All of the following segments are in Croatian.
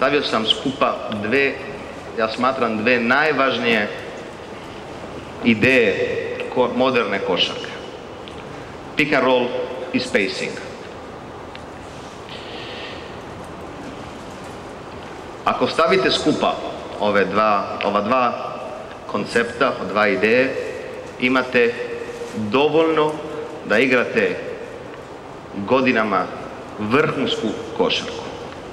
stavio sam skupa ja smatram dve najvažnije ideje moderne košarke. Pick and roll i spacing. Ako stavite skupa ova dva koncepta, dva ideje, imate dovoljno da igrate godinama vrhunsku košarku.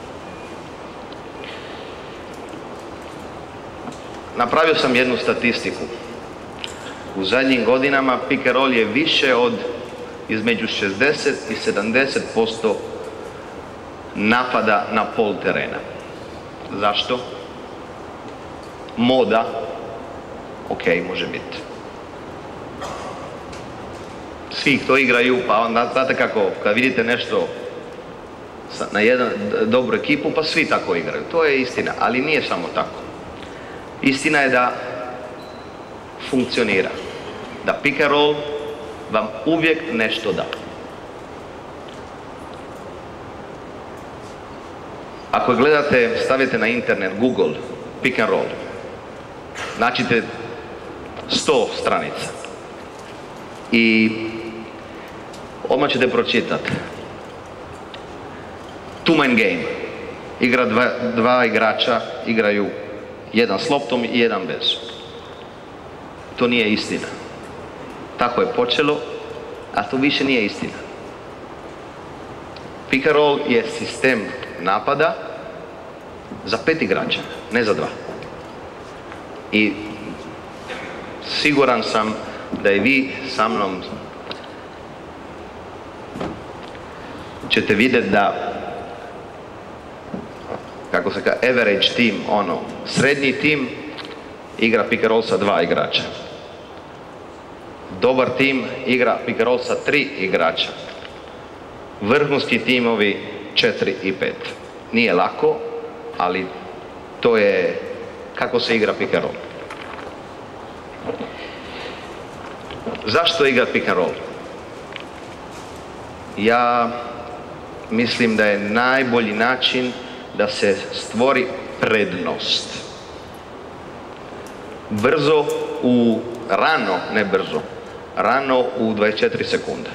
Napravio sam jednu statistiku. U zadnjim godinama pick and roll je više od između 60 i 70% napada na pol terena. Zašto? Moda, ok, može biti. Svi to igraju, pa onda znate kako, kad vidite nešto na jednu dobru ekipu, pa svi tako igraju. To je istina, ali nije samo tako. Istina je da funkcionira. Da pick and roll vam uvijek nešto da. Ako gledate, stavite na internet, Google, pick and roll, naćite 100 stranica i odmah ćete pročitati. Two-man game. Igra dva igrača, igraju jedan s loptom i jedan bez. To nije istina. Tako je počelo, a to više nije istina. Pick and roll je sistem napada za 5 igrača, ne za 2. I siguran sam da i vi sa mnom ćete vidjeti da, kako se kaže, average team, srednji tim igra pick and roll sa 2 igrača. Dobar tim igra pick and roll sa 3 igrača. Vrhunski timovi 4 i 5. Nije lako, ali to je kako se igra pick and roll. Zašto igra pick and roll? Ja mislim da je najbolji način da se stvori prednost. Rano u 24 sekunde.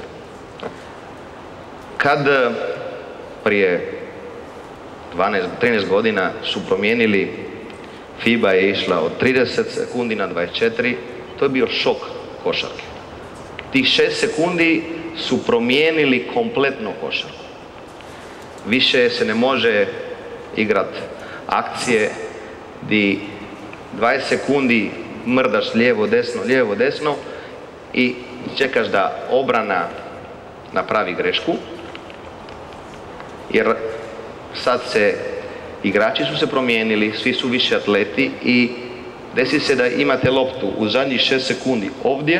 Kad prije 13 godina su promijenili, FIBA je išla od 30 sekundi na 24, to je bio šok košarke. Tih 6 sekundi su promijenili kompletno košarku. Više se ne može igrati akcije di 20 sekundi mrdaš lijevo, desno i čekaš da obrana napravi grešku, jer sad igrači su se promijenili, svi su više atleti i desi se da imate loptu u zadnjih 6 sekundi ovdje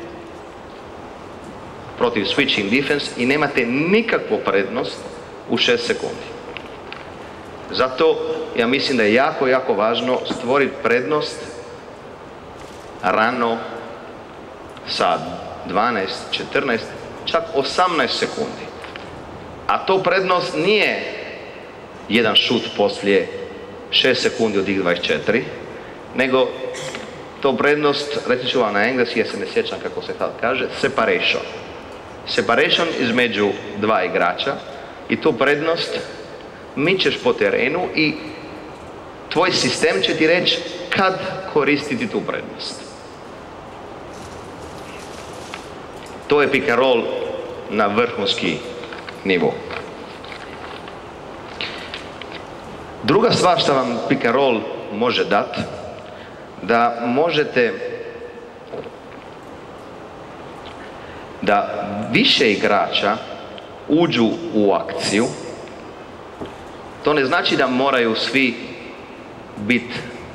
protiv switching defense i nemate nikakvu prednost u 6 sekundi. Zato ja mislim da je jako, jako važno stvoriti prednost rano sa 12, 14, čak 18 sekundi. A to prednost nije jedan šut poslije 6 sekundi od tih 24, nego to prednost, reći ću vam na engleski, jer se ne sjećam kako se tad kaže, separation. Separation između 2 igrača i tu prednost mičeš po terenu i tvoj sistem će ti reći kad koristiti tu prednost. To je pick and roll na vrhunski nivo. Druga stvar što vam pick and roll može dati, da možete da više igrača uđu u akciju. To ne znači da moraju svi biti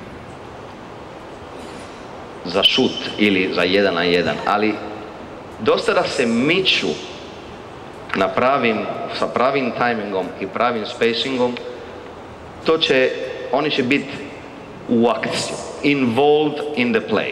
za šut ili za 1 na 1, ali dosta da se miču sa pravim timingom i pravim spacingom, oni će biti u akciju, involved in the play.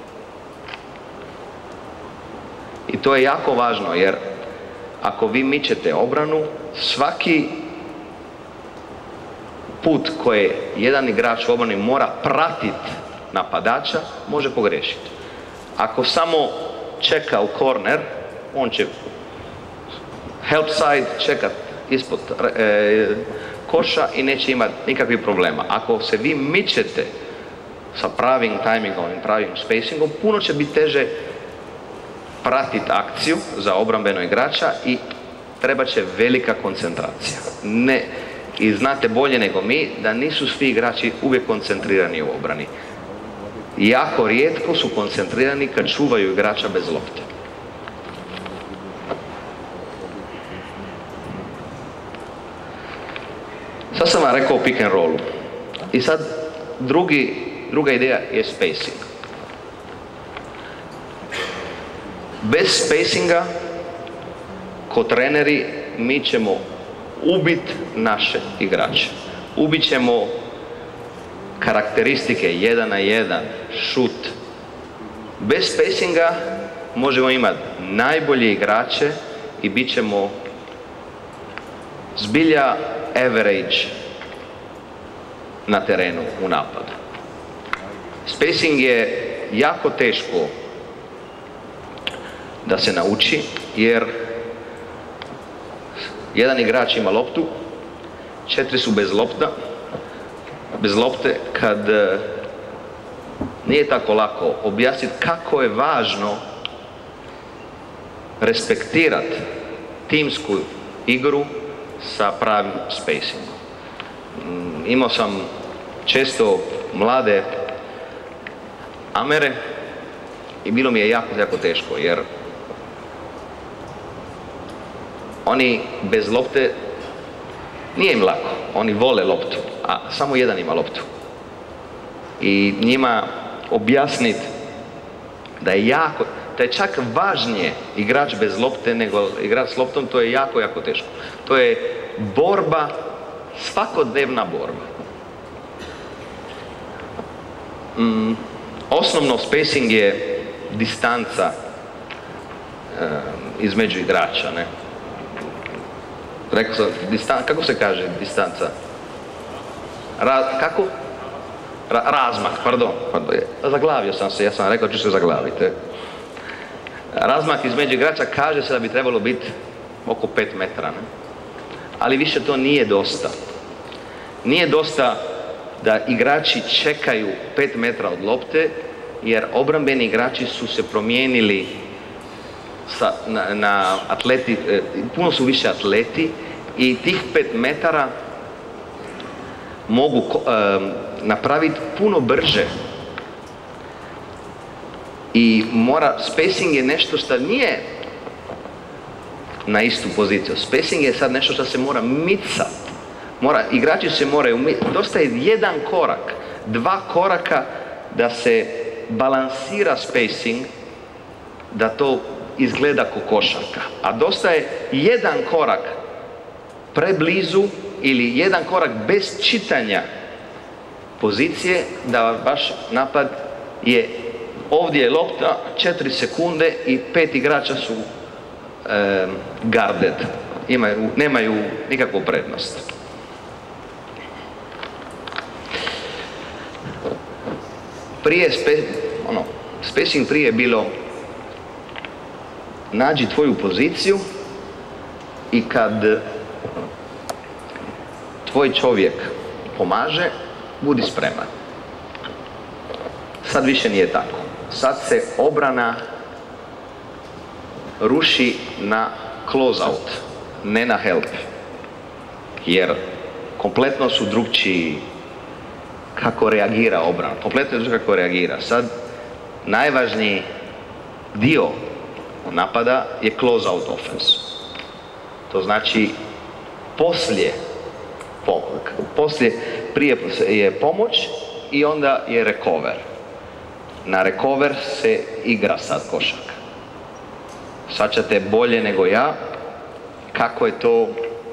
I to je jako važno, jer ako vi mičete obranu, svaki put koji jedan igrač u obrani mora pratiti napadača, može pogriješiti. Ako samo čeka u korner, on će help side čekat ispod koša i neće imati nikakvih problema. Ako se vi mičete sa pravim tajmingom i pravim spacingom, puno će biti teže pratiti akciju za obrambeno igrača i treba će velika koncentracija. I znate bolje nego mi da nisu svi igrači uvijek koncentrirani u obrani. Jako rijetko su koncentrirani kad čuvaju igrača bez lopte. Sad sam vam rekao o pick and rollu. I sad druga ideja je spacing. Bez spacinga, ko treneri, mi ćemo ubiti naše igrače. Ubit ćemo karakteristike 1 na 1, šut. Bez spacinga možemo imati najbolje igrače i bit ćemo zbilja average na terenu u napadu. Spacing je jako teško da se nauči, jer jedan igrač ima loptu, 4 su bez lopte, kad nije tako lako objasniti kako je važno respektirati timsku igru sa pravim spacingom. Imao sam često mlade Amere i bilo mi je jako teško, jer oni bez lopte nije im lako, oni vole loptu, a samo jedan ima loptu. I njima objasniti da je čak važnije igrač bez lopte nego igrač s loptom, to je jako teško. To je borba, svakodnevna borba. Osnovno spacing je distanca između igrača, ne? Rekao sam, kako se kaže distanca? Kako? Razmak, pardon. Zaglavio sam se, ja sam rekao ću se zaglaviti. Razmak između igrača kaže se da bi trebalo biti oko 5 metara. Ne? Ali više to nije dosta. Nije dosta da igrači čekaju 5 metra od lopte, jer obrambeni igrači su se promijenili na atleti, puno su više atleti i tih 5 metara mogu napraviti puno brže. I spacing je nešto što nije na istu poziciju. Spacing je sad nešto što se mora micati. Igrači se moraju micati. Dosta je 1 korak, 2 koraka da se balansira spacing, da to izgleda kao košarka. A dosta je 1 korak preblizu ili 1 korak bez čitanja pozicije, da vaš napad je ovdje je lopta, 4 sekunde i 5 igrača su guarded. Nemaju nikakvu prednost. Spacing prije je bilo nađi tvoju poziciju i kad tvoj čovjek pomaže, budi spreman. Sad više nije tako. Sad se obrana ruši na close-out, ne na help. Jer kompletno su drugčiji kako reagira obrana. Kompletno je drugčiji kako reagira. Sad najvažniji dio napada je close-out offense. To znači prije je pomoć i onda je recover. Na recover se igra sad košarka. Sad ćete bolje nego ja kako je to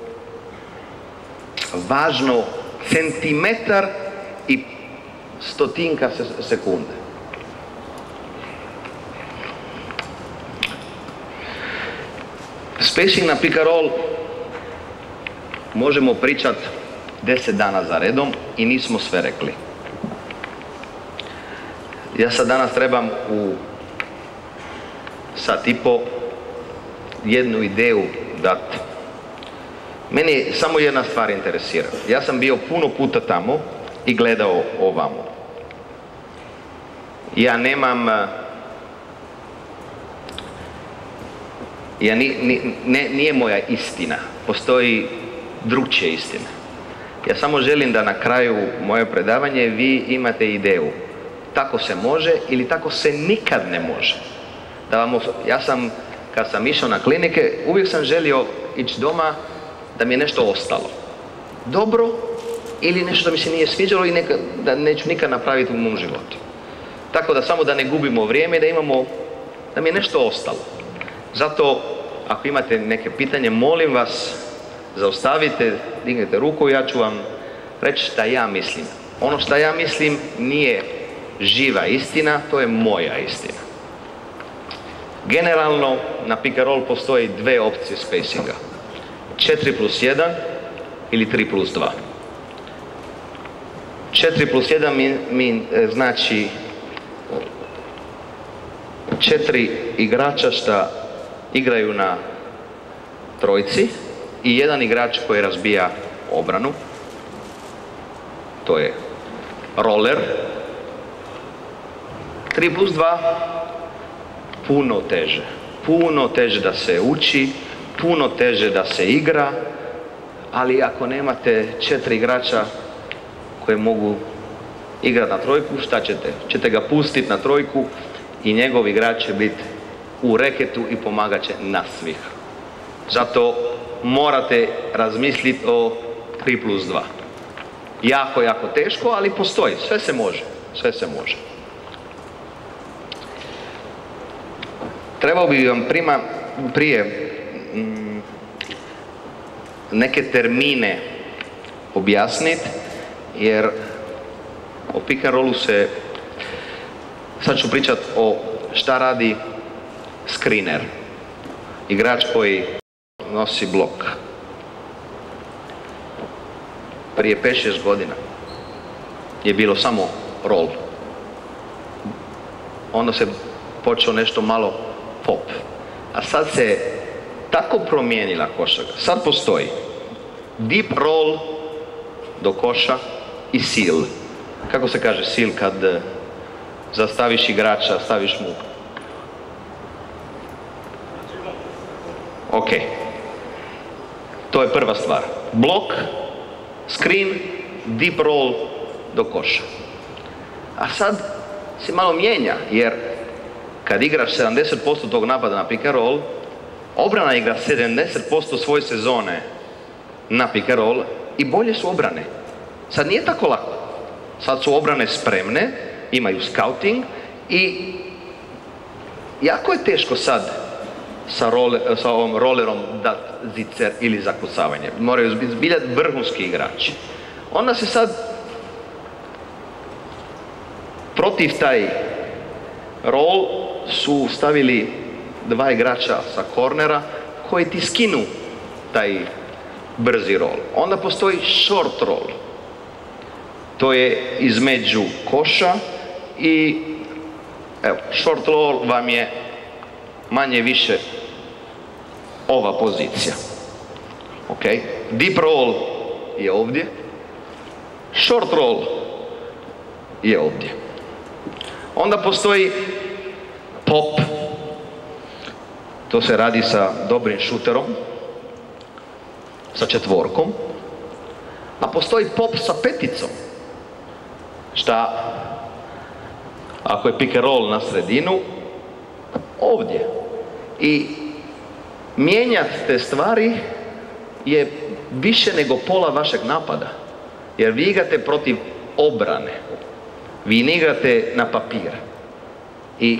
važno, centimetar i stotinka sekunde. Spacing na pick and roll možemo pričati 10 dana za redom i nismo sve rekli. Ja sad danas trebam u sat i po jednu ideju dati. Meni samo jedna stvar interesira. Ja sam bio puno puta tamo i gledao ovamo. Ja nemam... nije moja istina. Postoji drugčija istina. Ja samo želim da na kraju moje predavanje vi imate ideju. Tako se može ili tako se nikad ne može. Ja sam, kad sam išao na klinike, uvijek sam želio ići doma da mi je nešto ostalo. Dobro ili nešto da mi se nije sviđalo i da neću nikad napraviti u mom životu. Tako da samo da ne gubimo vrijeme, da mi je nešto ostalo. Zato, ako imate neke pitanje, molim vas, zaustavite, dignete ruku i ja ću vam reći šta ja mislim. Ono što ja mislim nije živa istina, to je moja istina. Generalno, na pick and roll postoji dve opcije spacinga. 4+1 ili 3+2. 4+1 mi znači 4 igrača što igraju na trojci i jedan igrač koji razbija obranu. To je roller. 3+2 puno teže da se uči, puno teže da se igra, ali ako nemate 4 igrača koji mogu igrati na trojku, šta ćete? Ćete ga pustiti na trojku i njegov igrač će biti u reketu i pomagat će na svih. Zato morate razmisliti o 3+2. Jako teško, ali postoji. Sve se može. Trebao bi vam prije neke termine objasniti, jer o pick and rollu sad ću pričati o šta radi screener, igrač koji nosi blok. Prije 5-6 godina je bilo samo roll. Onda se počeo nešto malo pop. A sad se tako promijenila košarka. Sad postoji deep roll do koša i seal. Kako se kaže seal kad zastaviš igrača, staviš mu? Ok. To je prva stvar. Blok, screen, deep roll do koša. A sad se malo mijenja, jer kad igraš 70% tog napada na pick and roll, obrana igra 70% svoje sezone na pick and roll i bolje su obrane. Sad nije tako lako. Sad su obrane spremne, imaju scouting i jako je teško sad sa ovom rollerom dat zicer ili zakucavanje. Moraju biti zbilja vrhunski igrači. Onda se sad protiv taj roll su stavili dva igrača sa kornera koji ti skinu taj brzi roll. Onda postoji short roll. To je između koša i evo, short roll vam je manje više ova pozicija. Ok? Deep roll je ovdje. Short roll je ovdje. Onda postoji pop. To se radi sa dobrim šuterom, sa četvorkom. A postoji pop sa peticom. Šta, ako je pick and roll na sredinu, ovdje. I mijenjati te stvari je više nego pola vašeg napada. Jer vi igrate protiv obrane. Vi ne igrate na papir. I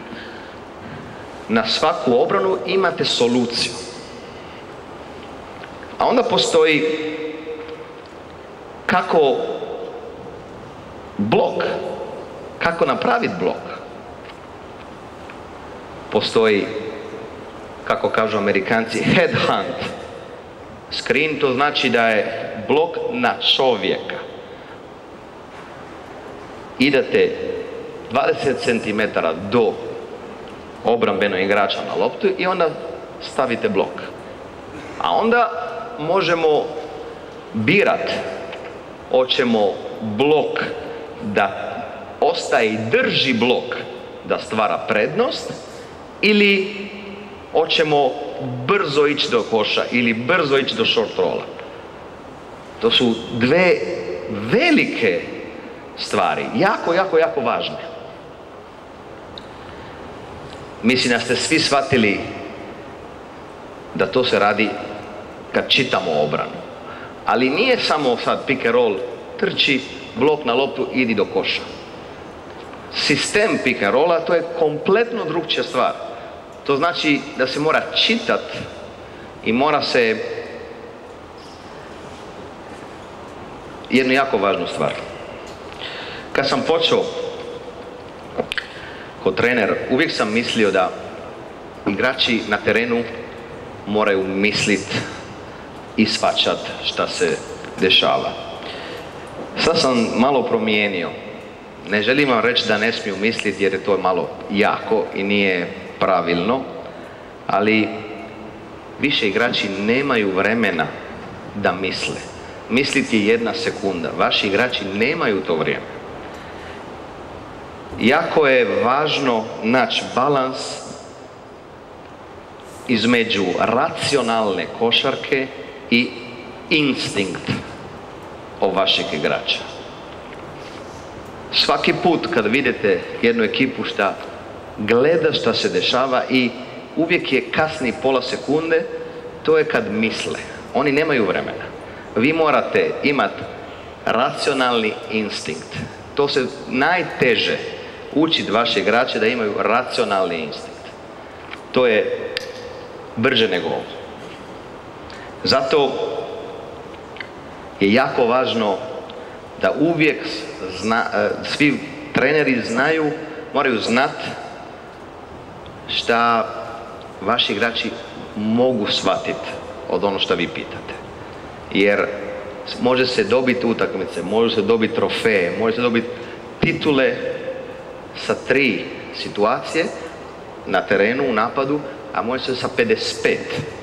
na svaku obranu imate soluciju. A onda postoji kako blok, kako napraviti blok. Postoji, kako kažu Amerikanci, headhunt. Screen, to znači da je blok na čovjeka. Idete 20 cm do obrambenog igrača na loptu i onda stavite blok. A onda možemo birati hoćemo blok da ostaje i drži blok da stvara prednost ili hoćemo brzo ići do koša ili brzo ići do short rolla. To su dve velike stvari, jako važne. Mislim da ste svi shvatili da to se radi kad čitamo obranu. Ali nije samo sad pick and roll, trči, blok na loptu, idi do koša. Sistem pick and rolla to je kompletno drugčija stvar. To znači da se mora čitat i mora se jednu jako važnu stvar. Kad sam počeo kao trener, uvijek sam mislio da igrači na terenu moraju misliti i shvaćat šta se dešava. Sad sam malo promijenio. Ne želim vam reći da ne smiju misliti jer je to malo jako i nije pravilno, ali više igrači nemaju vremena da misle. Misliti je 1 sekunda. Vaši igrači nemaju to vrijeme. Jako je važno naći balans između racionalne košarke i instinkt od vašeg igrača. Svaki put kad vidite jednu ekipu šta gleda šta se dešava i uvijek je kasni pola sekunde, to je kad misle. Oni nemaju vremena. Vi morate imati racionalni instinkt. To se najteže učiti vaše igrače da imaju racionalni instinkt. To je brže nego ovo. Zato je jako važno da uvijek svi treneri moraju znati šta vaši igrači mogu shvatiti od ono što vi pitate. Jer može se dobiti utakmice, može se dobiti trofeje, može se dobiti titule sa 3 situacije na terenu, u napadu, a može se sa 55.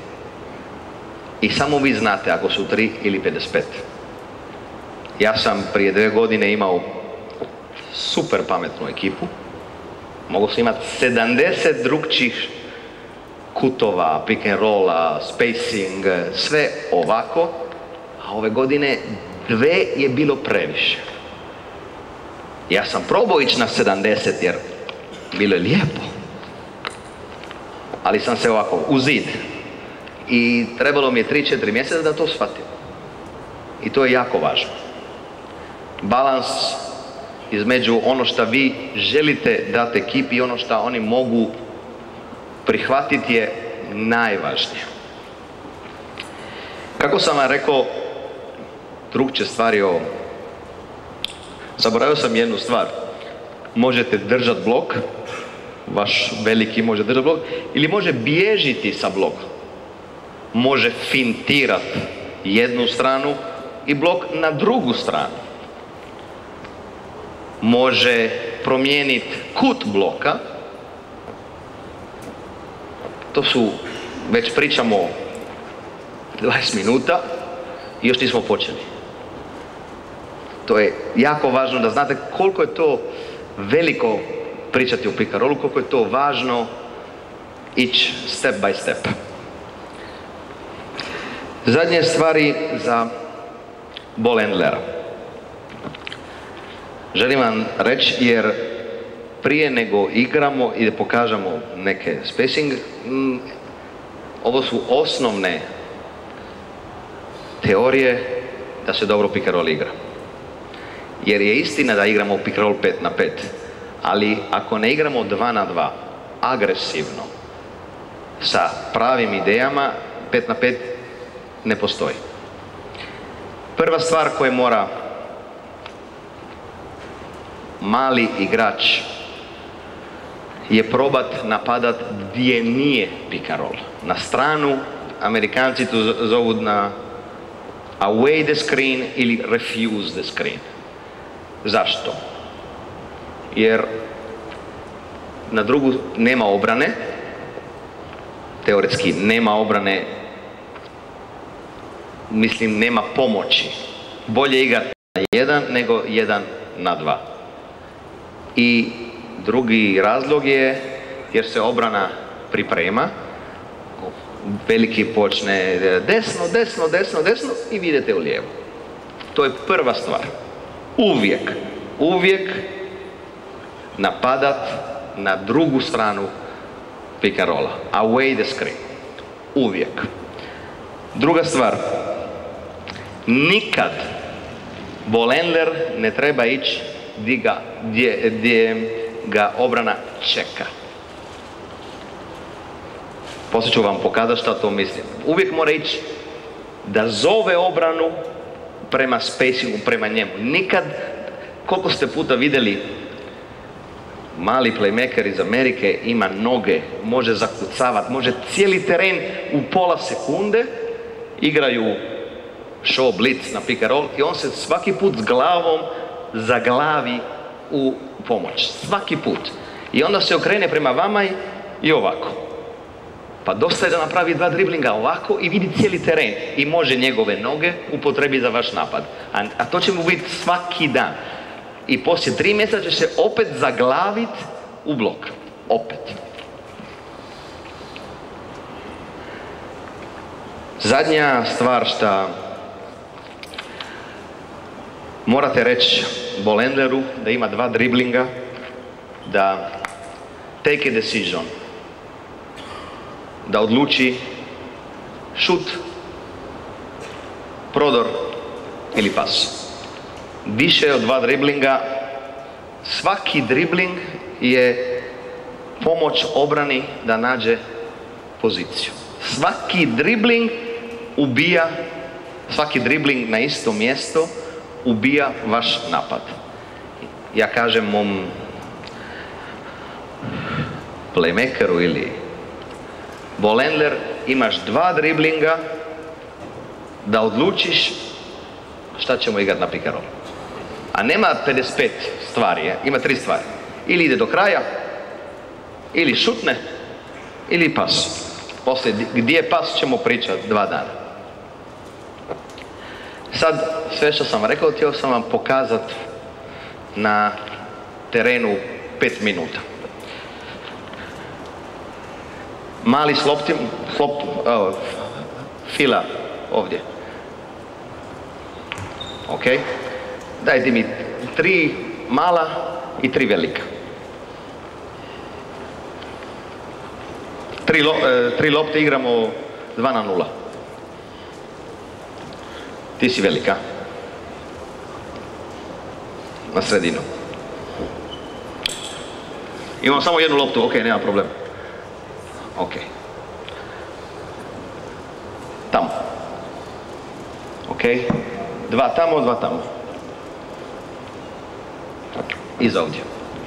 I samo vi znate ako su 3 ili 55. Ja sam prije 2 godine imao super pametnu ekipu. Mogu sam imati 70 drugčih kutova, pick and rolla, spacing, sve ovako. A ove godine 2 je bilo previše. Ja sam probao ići na 70 jer bilo je lijepo. Ali sam se ovako u zid. I trebalo mi je 3-4 mjeseca da to shvatim. I to je jako važno. Balans između ono što vi želite dati ekipi i ono što oni mogu prihvatiti je najvažnije. Kako sam vam rekao, drugčije stvari o... Zaboravio sam jednu stvar. Možete držati blok, vaš veliki može držati blok, ili može bježiti sa blokom. Može fintirati jednu stranu i blok na drugu stranu. Može promijeniti kut bloka. To su, već pričamo 20 minuta i još nismo počeli. To je jako važno da znate koliko je to veliko pričati o pick and rollu, koliko je to važno ići step by step. Zadnje stvari za ball handlera. Želim vam reći jer prije nego igramo i da pokažemo neke spacing, ovo su osnovne teorije da se dobro pick and roll igra. Jer je istina da igramo pick and roll 5 na 5, ali ako ne igramo 2 na 2, agresivno, sa pravim idejama, 5 na 5 ne postoji. Prva stvar koju mora mali igrač je probat napadat gdje nije pick and roll. Na stranu, Amerikanci to zovu na away the screen ili refuse the screen. Zašto? Jer na drugu nema obrane, teoretski nema obrane, mislim nema pomoći. Bolje igrati na 1 nego 1 na 2. I drugi razlog je jer se obrana priprema, veliki počne desno, desno, desno, desno i vi idete u lijevo. To je prva stvar. Uvijek napadat na drugu stranu pick and rolla. Away the screen. Uvijek. Druga stvar. Nikad bolendler ne treba ići gdje ga obrana čeka. Poslije ću vam pokazati što to mislim. Uvijek mora ići da zove obranu prema spacingu, prema njemu. Nikad, koliko ste puta vidjeli, mali playmaker iz Amerike ima noge, može zakucavati, može cijeli teren u pola sekunde, igraju show blitz na pick and roll i on se svaki put s glavom zaglavi u pomoć. Svaki put. I onda se okrene prema vama i ovako. Pa dosta je da napravi 2 driblinga ovako i vidi cijeli teren i može njegove noge upotrebi za vaš napad. A to će mu biti svaki dan. I poslije 3 mjeseca će se opet zaglavit u blok. Opet. Zadnja stvar što morate reći bolendleru da ima 2 driblinga, da take a decision, da odluči šut, prodor ili pas. Više od 2 driblinga, svaki dribling je pomoć obrani da nađe poziciju. Svaki dribling ubija, svaki dribling na isto mjesto ubija vaš napad. Ja kažem mom playmakeru ili bolendler, imaš 2 driblinga da odlučiš šta ćemo igrati na pick and roll. A nema 55 stvari, ima 3 stvari. Ili ide do kraja, ili šutne, ili pas. Poslije gdje je pas ćemo pričati 2 dana. Sad, sve što sam rekao, htio sam vam pokazati na terenu 5 minuta. Mali fila ovdje. Ok. Dajte mi 3 mala i 3 velika. 3 lopte igramo 2-0. Ti si velika. Na sredinu. Imam samo 1 loptu, ok, nema problema. Ok. Tamo. Ok. 2 tamo, 2 tamo. Iza ovdje.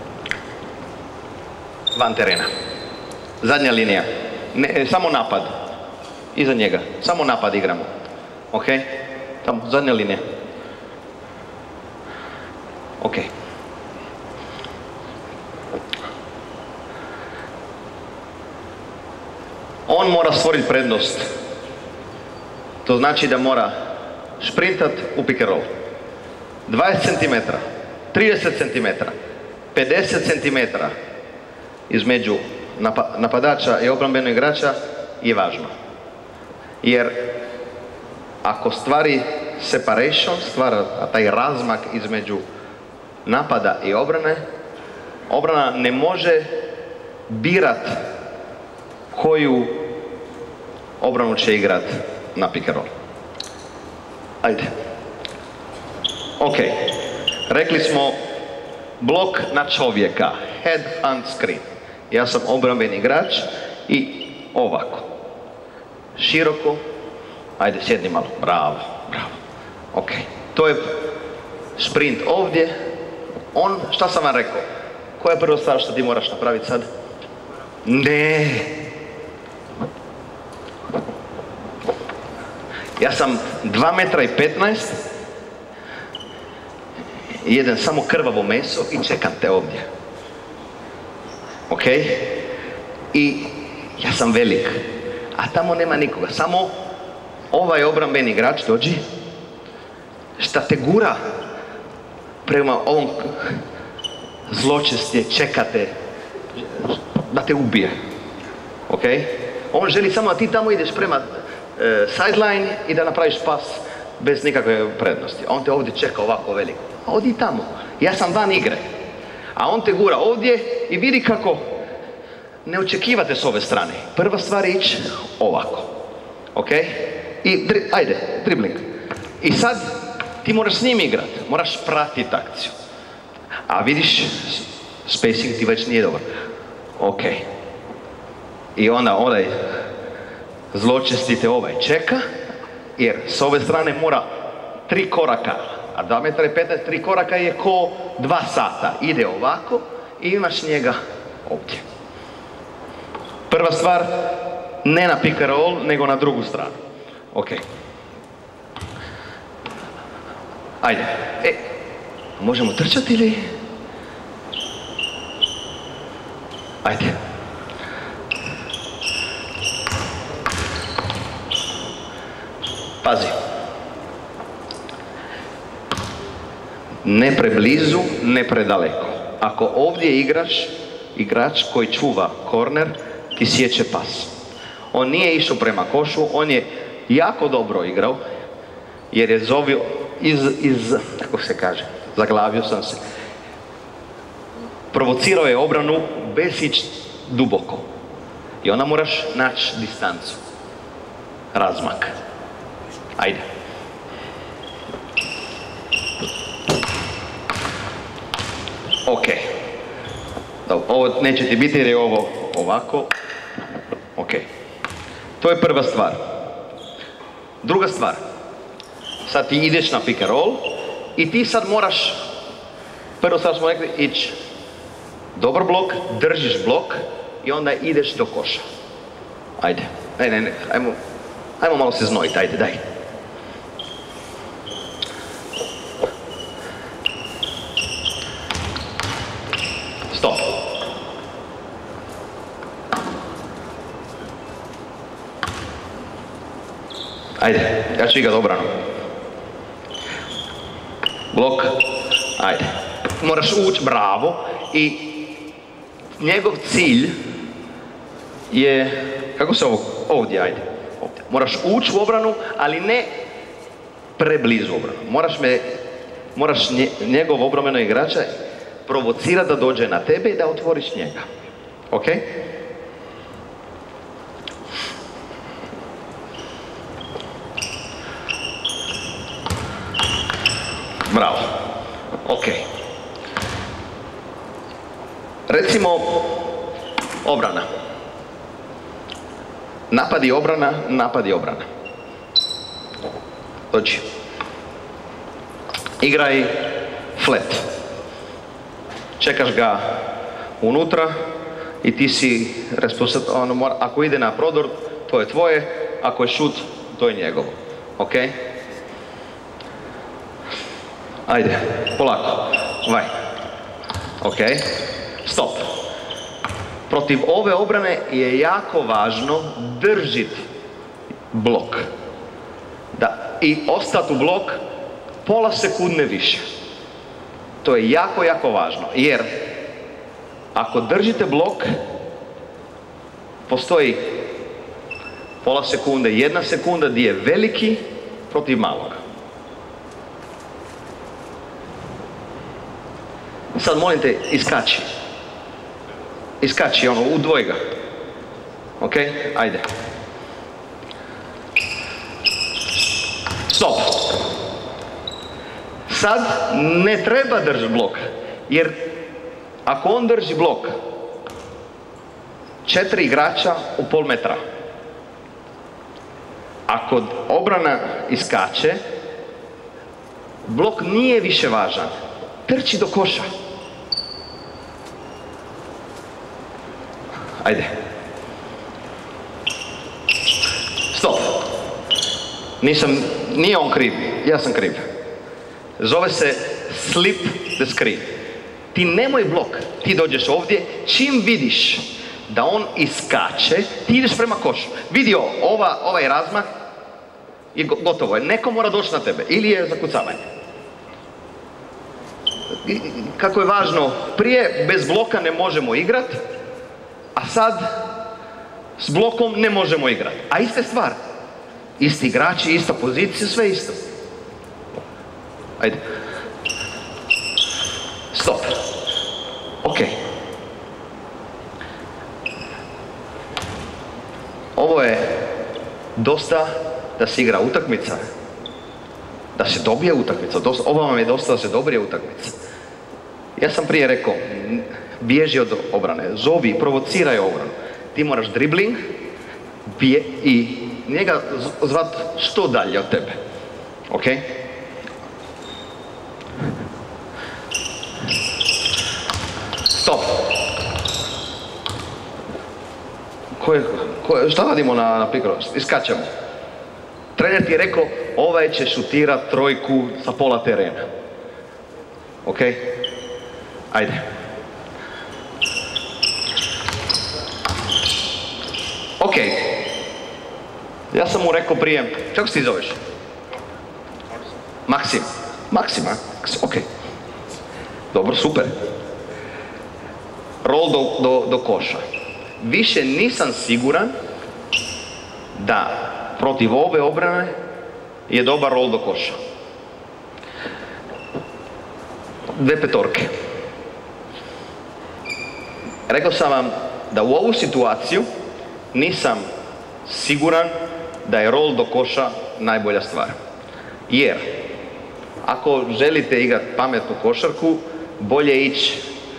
Van terena. Zadnja linija. Ne, samo napad. Iza njega. Samo napad igramo. Ok. Tamo, zadnja linija. Ok. On mora stvoriti prednost. To znači da mora šprintat u pick and roll. 20 cm, 30 cm, 50 cm između napadača i obrambenog igrača je važno. Jer ako stvari separation, stvara taj razmak između napada i obrane, obrana ne može birat koju obranu će igrat na pick and roll. Ajde. Ok. Rekli smo blok na čovjeka. Head and screen. Ja sam obrambeni igrač i ovako. Široko. Ajde, sjedni malo. Bravo, bravo. Ok. To je sprint ovdje. Šta sam vam rekao? Koja je prva stvar što ti moraš napraviti sad? Ne. Ja sam 2 metra i 15, jedem samo krvavo meso i čekam te ovdje. Ok? I ja sam velik, a tamo nema nikoga, samo ovaj obrambeni igrač dođi, šta te gura prema ovom zločestje, čekate da te ubije. Ok? On želi samo da ti tamo ideš prema sideline i da napraviš pas bez nikakve prednosti. A on te ovdje čeka ovako veliko. A odi tamo. Ja sam van igre. A on te gura ovdje i vidi kako ne očekivate s ove strane. Prva stvar je ići ovako. Ok? I ajde, dribling. I sad ti moraš s njim igrat. Moraš pratiti akciju. A vidiš, spacing ti već nije dobar. Ok. I onda onaj zločesti te ovaj čeka, jer s ove strane mora 3 koraka, a 2 metra i 15, 3 koraka je ko 2 sata. Ide ovako i imaš njega ovdje. Prva stvar, ne na pick and roll, nego na drugu stranu. Ok. Ajde. Možemo trčati ili? Ajde. Pazi. Ne preblizu, ne predaleko. Ako ovdje igrač koji čuva korner, ti sjeće pas. On nije išao prema košu, on je jako dobro igrao, jer je zovio kako se kaže, zaglavio sam se. Provocirao je obranu bez ići duboko. I onda moraš naći distancu. Razmak. Ajde. Ok. Dobro, ovo neće ti biti jer je ovo ovako. Ok. To je prva stvar. Druga stvar. Sad ti ideš na pick and roll i ti sad moraš, prvo sad smo rekli, ići dobar blok, držiš blok i onda ideš do koša. Ajde. Ne. Ajmo malo se znojiti, ajde, daj. Stop. Ajde, ja ću igrat obranu. Blok, ajde. Moraš ući, bravo, i njegov cilj je, kako se ovdje, ajde. Ovdje. Moraš ući u obranu, ali ne preblizu obranu. Moraš njegov obrambeno igrača provocirati da dođe na tebe i da otvoriš njega. Ok? Bravo. Ok. Recimo, obrana. Napadi obrana, napadi obrana. Dođi. Igraj flat. Čekaš ga unutra i ti si ako ide na prodor, to je tvoje, ako je šut, to je njegovo. Ok? Ajde, polako. Vaj. Ok. Stop. Protiv ove obrane je jako važno držiti blok. I ostati u blok pola sekunde više. To je jako, jako važno. Jer ako držite blok, postoji pola sekunde, 1 sekunda gdje je veliki protiv malog. Sad molim te, iskači. Iskači, udvoji ga. Ok? Ajde. Stop. Sad ne treba držati blok, jer ako on drži blok 4 igrača u pol metra, ako obrana iskače, blok nije više važan. Trči do koša. Ajde. Stop. Nije on kriv, ja sam kriv. Zove se slip the screen. Ti nemoj blok, ti dođeš ovdje, čim vidiš da on iskače, ti ideš prema košu. Vidio ovaj razmak i gotovo je. Neko mora doći na tebe ili je zakucavanje. Kako je važno, prije bez bloka ne možemo igrati, a sad s blokom ne možemo igrati. A iste stvar. Isti igrači, ista pozicija, sve isto. Ajde. Stop. Ok. Ovo je dosta da se igra utakmica. Da se dobije utakmica. Ovo vam je dosta da se dobije utakmica. Ja sam prije rekao, bježi od obrane. Zovi, provociraj obranu. Ti moraš dribling i njega zvat što dalje od tebe. Ok? Stop. Šta radimo na pick and roll? Iskačemo. Trener ti je rekao, ovaj će šutirat trojku sa pola terena. Ok? Ajde. Ok. Ja sam mu rekao prije, kako se ti zoveš? Maksim. Maksim, a? Ok. Dobro, super. Roll do koša. Više nisam siguran da protiv ove obrane je dobar roll do koša. 2 petorke. Rekao sam vam da u ovu situaciju nisam siguran da je roll do koša najbolja stvar. Jer ako želite igrati pametnu košarku, bolje ići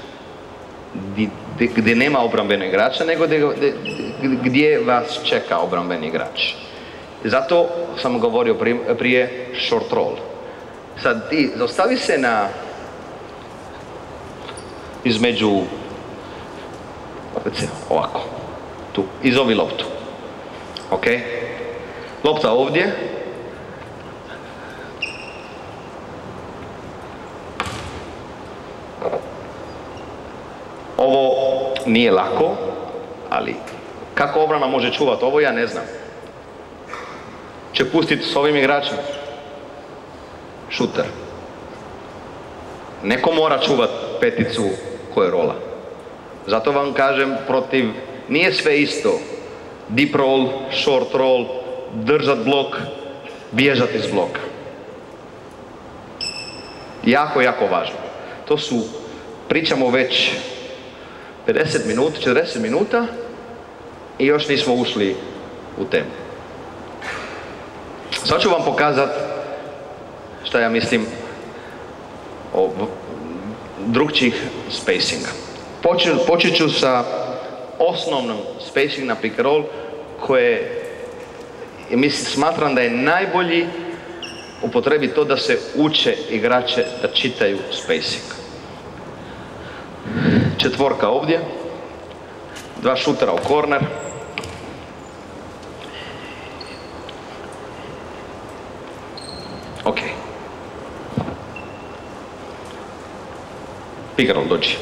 gdje nema obrambenog igrača nego gdje vas čeka obrambeni igrač. Zato sam govorio prije short roll. Sad ti zaustavi se između ovako, tu, izovi loptu. Ok? Lopta ovdje. Ovo nije lako, ali kako obrana može čuvati ovo, ja ne znam. Će pustiti s ovim igračem. Šuter. Neko mora čuvati peticu koja je rola. Zato vam kažem, nije sve isto. Deep roll, short roll, držat blok, bježati iz bloka. Jako, jako važno. To su, pričamo već 50 minuta, 40 minuta i još nismo ušli u temu. Sad ću vam pokazati šta ja mislim o drugčijih spacinga. Počet ću sa osnovnom spacing na pick and roll koje smatram da je najbolji upotrebi to da se uče igrače da čitaju spacing. Četvorka ovdje, 2 šutera u korner. Ok. Pick and roll dođi.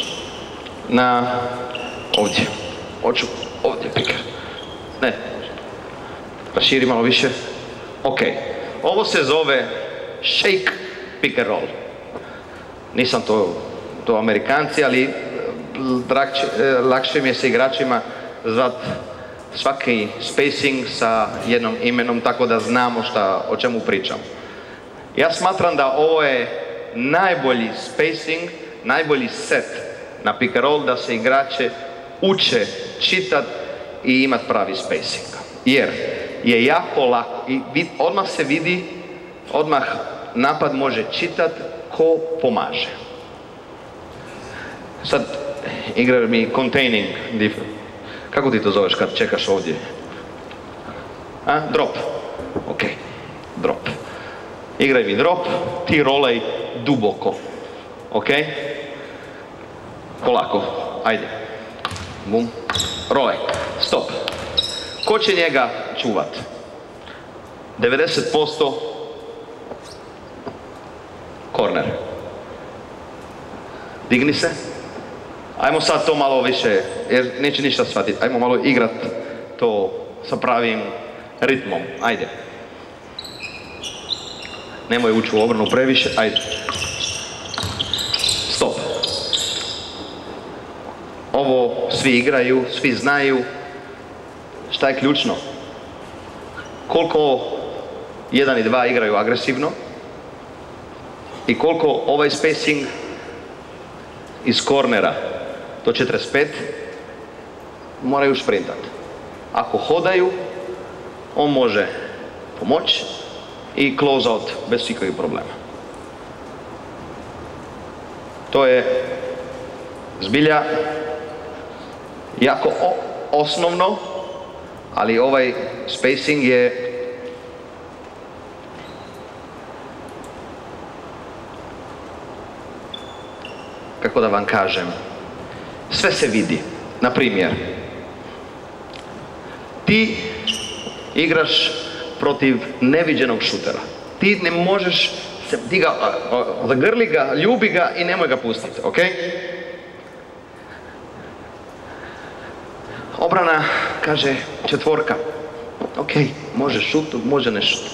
Ovdje. Hoću ovdje pick. Ne. Raširi malo više. Ok. Ovo se zove shake pick and roll. Nisam to Amerikanci, ali lakše mi je sa igračima zvat svaki spacing sa jednom imenom tako da znamo o čemu pričam. Ja smatram da ovo je najbolji spacing, najbolji set na pick and roll da se igrače uče čitat i imat pravi spacing. Jer je jako lako i odmah se vidi, odmah napad može čitat ko pomaže. Sad igra mi containing, kako ti to zoveš kad čekaš ovdje? Drop. Ok, drop. Igraj mi drop, ti rolaj duboko. Ok? Polako, ajde. Bum. Rolaj. Stop. Ko će njega čuvat? 90% korner. Digni se. Ajmo sad to malo više, jer neće ništa shvatiti. Ajmo malo igrat to sa pravim ritmom. Ajde. Nemoj ući u obranu previše. Ajde. Stop. Ovo svi igraju, svi znaju. Šta je ključno? Koliko 1 i 2 igraju agresivno i koliko ovaj spacing iz kornera do 45 moraju sprintati. Ako hodaju, on može pomoći i close out bez ikakvih problema. To je zbilja jako osnovno, ali ovaj spacing je kako da vam kažem, sve se vidi. Na primjer, ti igraš protiv neviđenog šutera. Ti ne možeš, ti ga, zagrli ga, ljubi ga i nemoj ga pustiti, ok? Obrana kaže 4. Ok, može šut, može ne šut.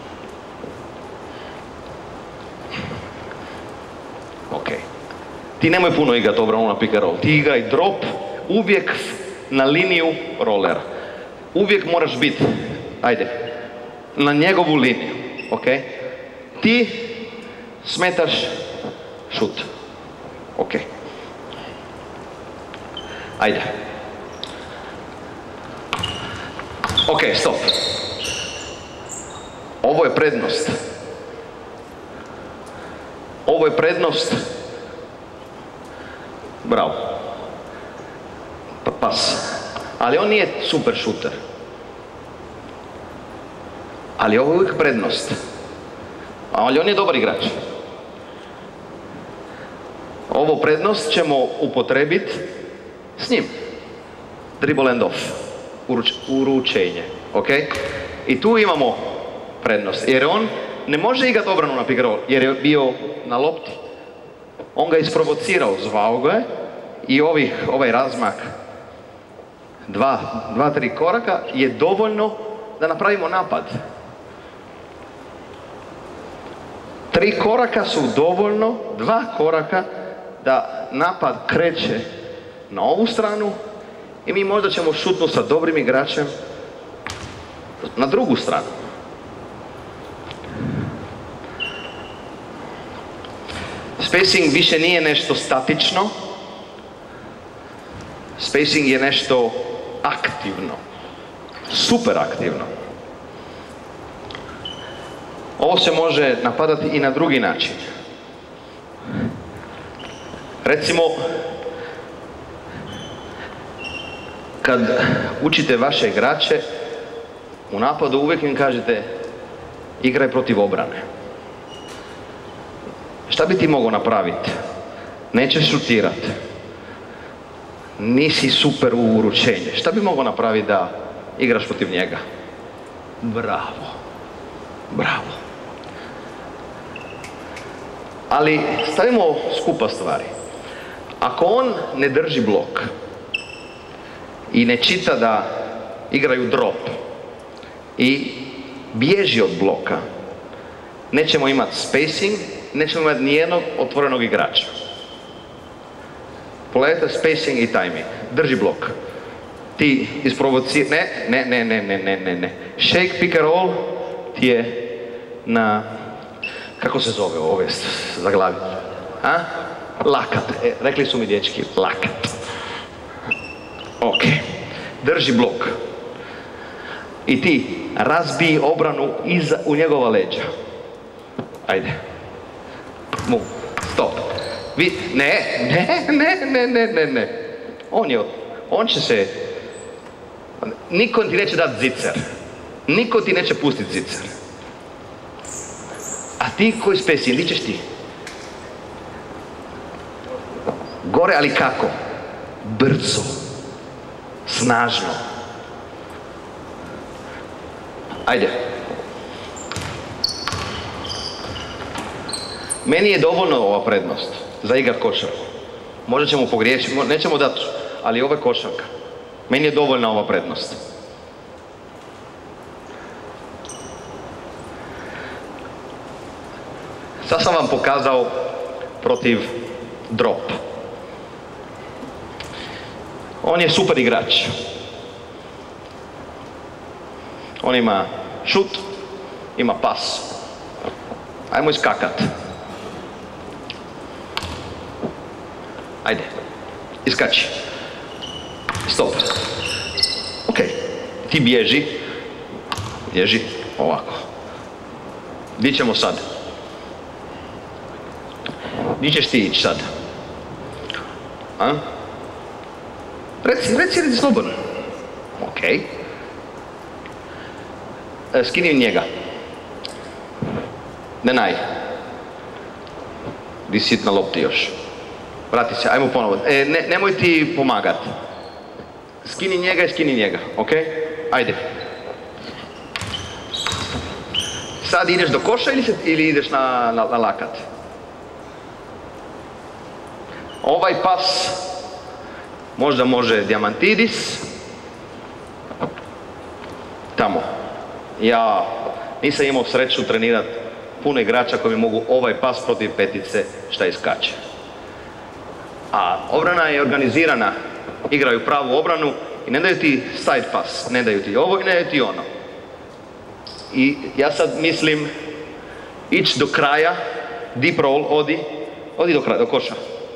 Ok. Ti nemoj puno igrati obranu na pick and roll. Ti igraj drop uvijek na liniju rolera. Uvijek moraš biti, ajde, na njegovu liniju, ok? Ti smetaš šut. Ok. Ajde. Ok, stop. Ovo je prednost. Ovo je prednost. Bravo. Pas. Ali on nije super šuter. Ali ovo je uvijek prednost. Ali on je dobar igrač. Ovo prednost ćemo upotrebiti s njim. Dribble and off. Uručenje. Ok? I tu imamo prednost. Jer on ne može igrati obranu na pick and roll. Jer je bio na lopti. On ga isprovocirao, zvao ga je. I ovaj razmak 2-3 koraka je dovoljno da napravimo napad. 3 koraka su dovoljno, 2 koraka da napad kreće na ovu stranu i mi možda ćemo šutnuti sa dobrim igračem na drugu stranu. Spacing više nije nešto statično. Spacing je nešto aktivno. Super aktivno. Ovo se može napadati i na drugi način. Recimo, kad učite vaše igrače, u napadu uvijek im kažete igraj protiv obrane. Šta bi ti mogao napraviti? Nećeš šutirati. Nisi super u uručenje. Šta bi mogao napraviti da igraš protiv njega? Bravo. Bravo. Ali stavimo skupa stvari. Ako on ne drži blok i ne čita da igraju drop i bježi od bloka, nećemo imati spacing, nećemo imati nijednog otvorenog igrača. Pogledajte spacing i timing. Drži blok. Ti isprovociraš... Ne. Shake pick and roll ti je na... Kako se zove ove za glavi? A? Lakat. Rekli su mi dječki, lakat. Ok. Drži blok. I ti razbij obranu u njegova leđa. Ajde. Move. Stop. Ne. On će se... Niko ti neće dati zicer. Niko ti neće pustiti zicer. A ti koji spesi, gdje ćeš ti? Gore, ali kako? Brzo. Snažno. Ajde. Meni je dovoljno ova prednost za igrat košarku. Možda ćemo pogriješiti, nećemo dati, ali ovo je košarka. Meni je dovoljna ova prednost. Sad sam vam pokazao protiv drop. On je super igrač. On ima šut, ima pas. Ajmo iskakat. Ajde, iskači. Stop. Ok, ti bježi. Bježi, ovako. Gdje ćemo sad? Gdje ćeš ti ići sad? A? Reci slobodno. Ok. Skini njega. Nenaj. Di si na lopti još. Vrati se, ajmo ponovo. Nemoj ti pomagat. Skini njega i skini njega, ok? Ajde. Sad ideš do koša ili ideš na lakat? Ovaj pas možda može Diamantidis. Tamo. Ja nisam imao sreću trenirati puno igrača koji mi mogu ovaj pas protiv petice šta iskače. A obrana je organizirana, igraju pravu obranu i ne daju ti side pass, ne daju ti ovo i ne daju ti ono. I ja sad mislim ići do kraja, deep roll, odi do koša.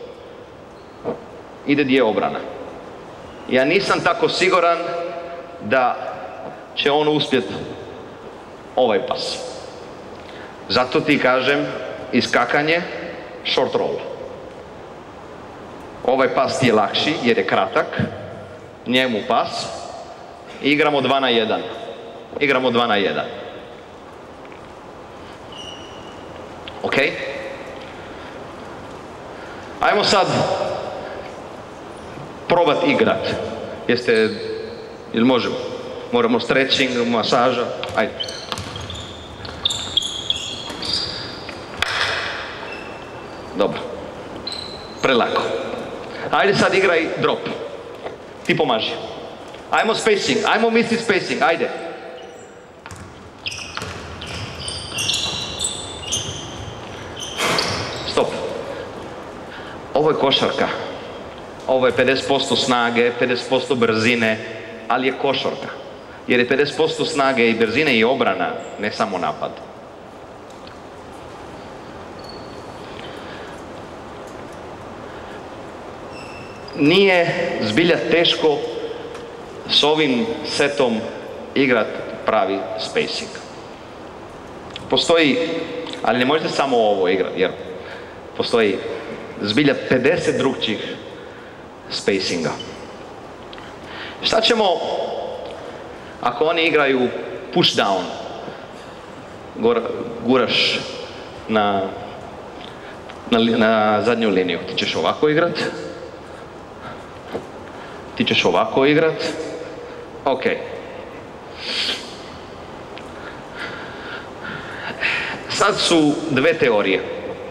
Ide gdje je obrana. Ja nisam tako siguran da će on uspjeti ovaj pas. Zato ti kažem iskakanje, short roll. Ovaj pas ti je lakši jer je kratak, njemu pas i igramo 2 na 1. Igramo 2 na 1. Ok? Ajmo sad probat igrat. Jel možemo? Moramo stretching, masaža. Ajde. Dobro. Prelako. Ajde sad igraj drop. Ti pomaži. Ajmo spacing, ajmo misliti spacing, ajde. Stop. Ovo je košarka. Ovo je 50% snage, 50% brzine, ali je košarka. Jer je 50% snage i brzine i obrana, ne samo napad. Nije zbilja teško s ovim setom igrat pravi spacing. Postoji, ali ne možete samo ovo igrati, jer postoji zbilja 50 drugčijih spacinga. Šta ćemo ako oni igraju push down? Guraš na zadnju liniju. Ti ćeš ovako igrat. Ti ćeš ovako igrat. Ok. Sad su dve teorije.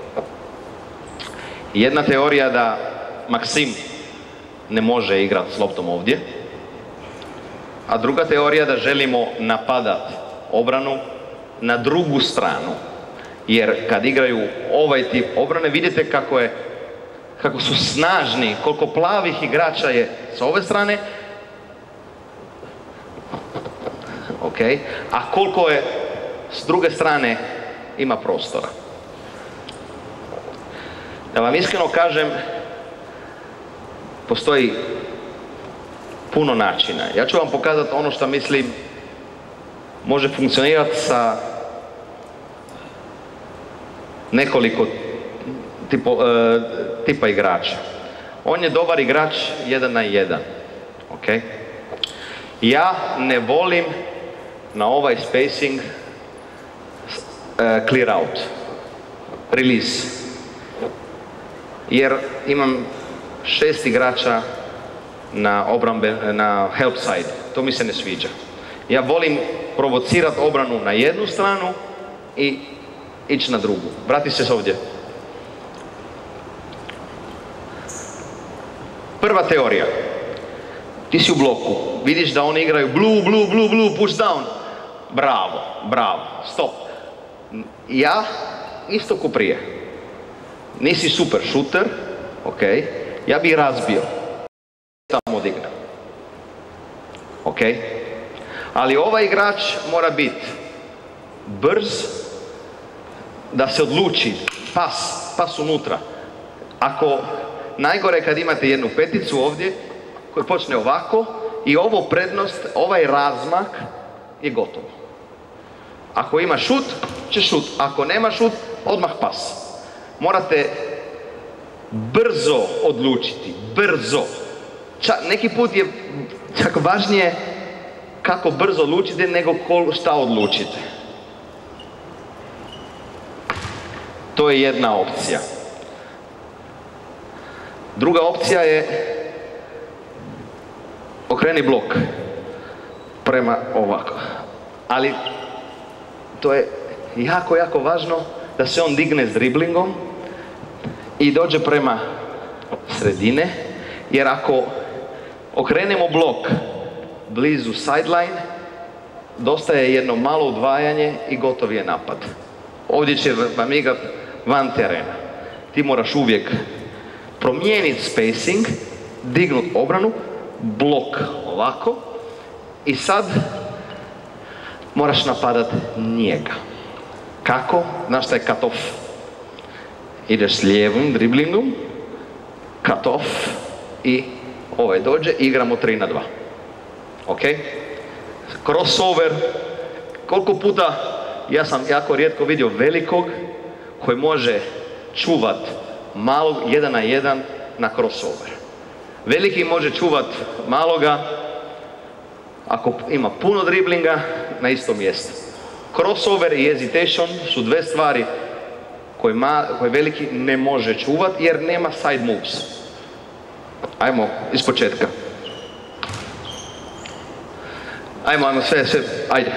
Jedna teorija da Maksim ne može igrati s loptom ovdje, a druga teorija da želimo napadat obranu na drugu stranu. Jer kad igraju ovaj tip obrane, vidite kako su snažni, koliko plavih igrača je s ove strane, ok, a koliko je s druge strane ima prostora. Da vam iskreno kažem, postoji puno načina. Ja ću vam pokazati ono što mislim može funkcionirati sa nekoliko tipa igrača. On je dobar igrač 1 na 1. Okay? Ja ne volim na ovaj spacing clear out, release. Jer imam 6 igrača na help side. To mi se ne sviđa. Ja volim provocirati obranu na jednu stranu i ići na drugu. Vrati se ovdje. Prva teorija. Ti si u bloku, vidiš da oni igraju blue, blue, blue, blue, push down. Bravo, bravo, stop. Ja isto ko prije. Nisi super šuter, ok, ja bi razbio. Tamo odignem. Ok? Ali ovaj igrač mora biti brz, da se odluči, pas unutra. Ako, najgore kad imate jednu peticu ovdje, koji počne ovako, i ovo prednost, ovaj razmak je gotovo. Ako ima šut, će šut. Ako nema šut, odmah pas. Morate brzo odlučiti, brzo. Neki put je čak važnije kako brzo odlučite nego šta odlučite. To je jedna opcija. Druga opcija je okreni blok prema ovako. Ali to je jako, jako važno da se on digne s driblingom i dođe prema sredine, jer ako okrenemo blok blizu sideline, dosta je jedno malo udvajanje i gotov je napad. Ovdje će vam igrat van terena. Ti moraš uvijek promijeniti spacing, dignut obranu, blok ovako i sad moraš napadat njega. Kako? Znaš šta je cut off? Ideš s lijevim driblingom, cut off i ovaj dođe, igramo 3-2. Ok? Crossover. Koliko puta, ja sam jako rijetko vidio velikog koji može čuvat malog 1-1 na crossover. Veliki može čuvat maloga ako ima puno driblinga na istom mjestu. Crossover i hesitation su dve stvari koje veliki ne može čuvat jer nema side moves. Ajmo iz početka. Ajmo, sve, ajde.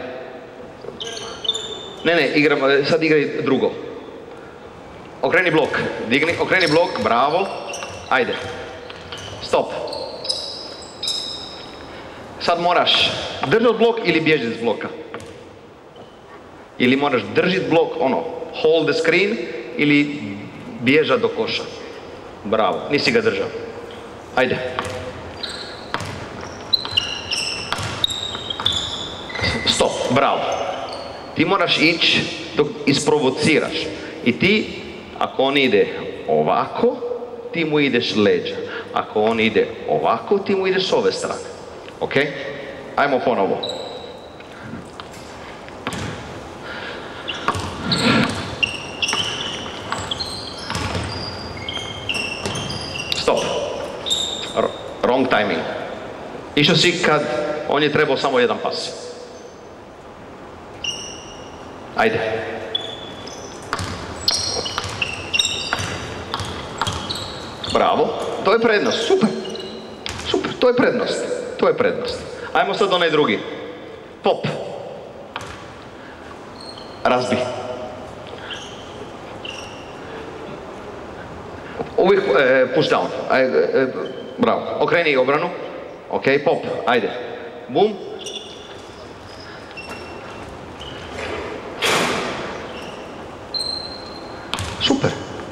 Ne, sad igraj drugo. Okreni blok, digni, okreni blok, bravo. Ajde. Stop. Sad moraš držati blok ili bježiti s bloka. Ili moraš držati blok, hold the screen ili bježati do koša. Bravo, nisi ga držao. Ajde. Stop, bravo. Ti moraš ići dok isprovociraš. I ti, ako on ide ovako, ti mu ideš leđa. Ako on ide ovako, ti mu ideš s ove strane. Ok? Ajmo ponovo. Stop. Wrong timing. Išao si kad on je trebao samo jedan pas. Ajde. Bravo. To je prednost. Super. Super. To je prednost. To je prednost. Ajmo sad onaj drugi. Pop. Razbi. Uvijek push down. Bravo. Okreni obranu. Ok, pop. Ajde. Bum. Super.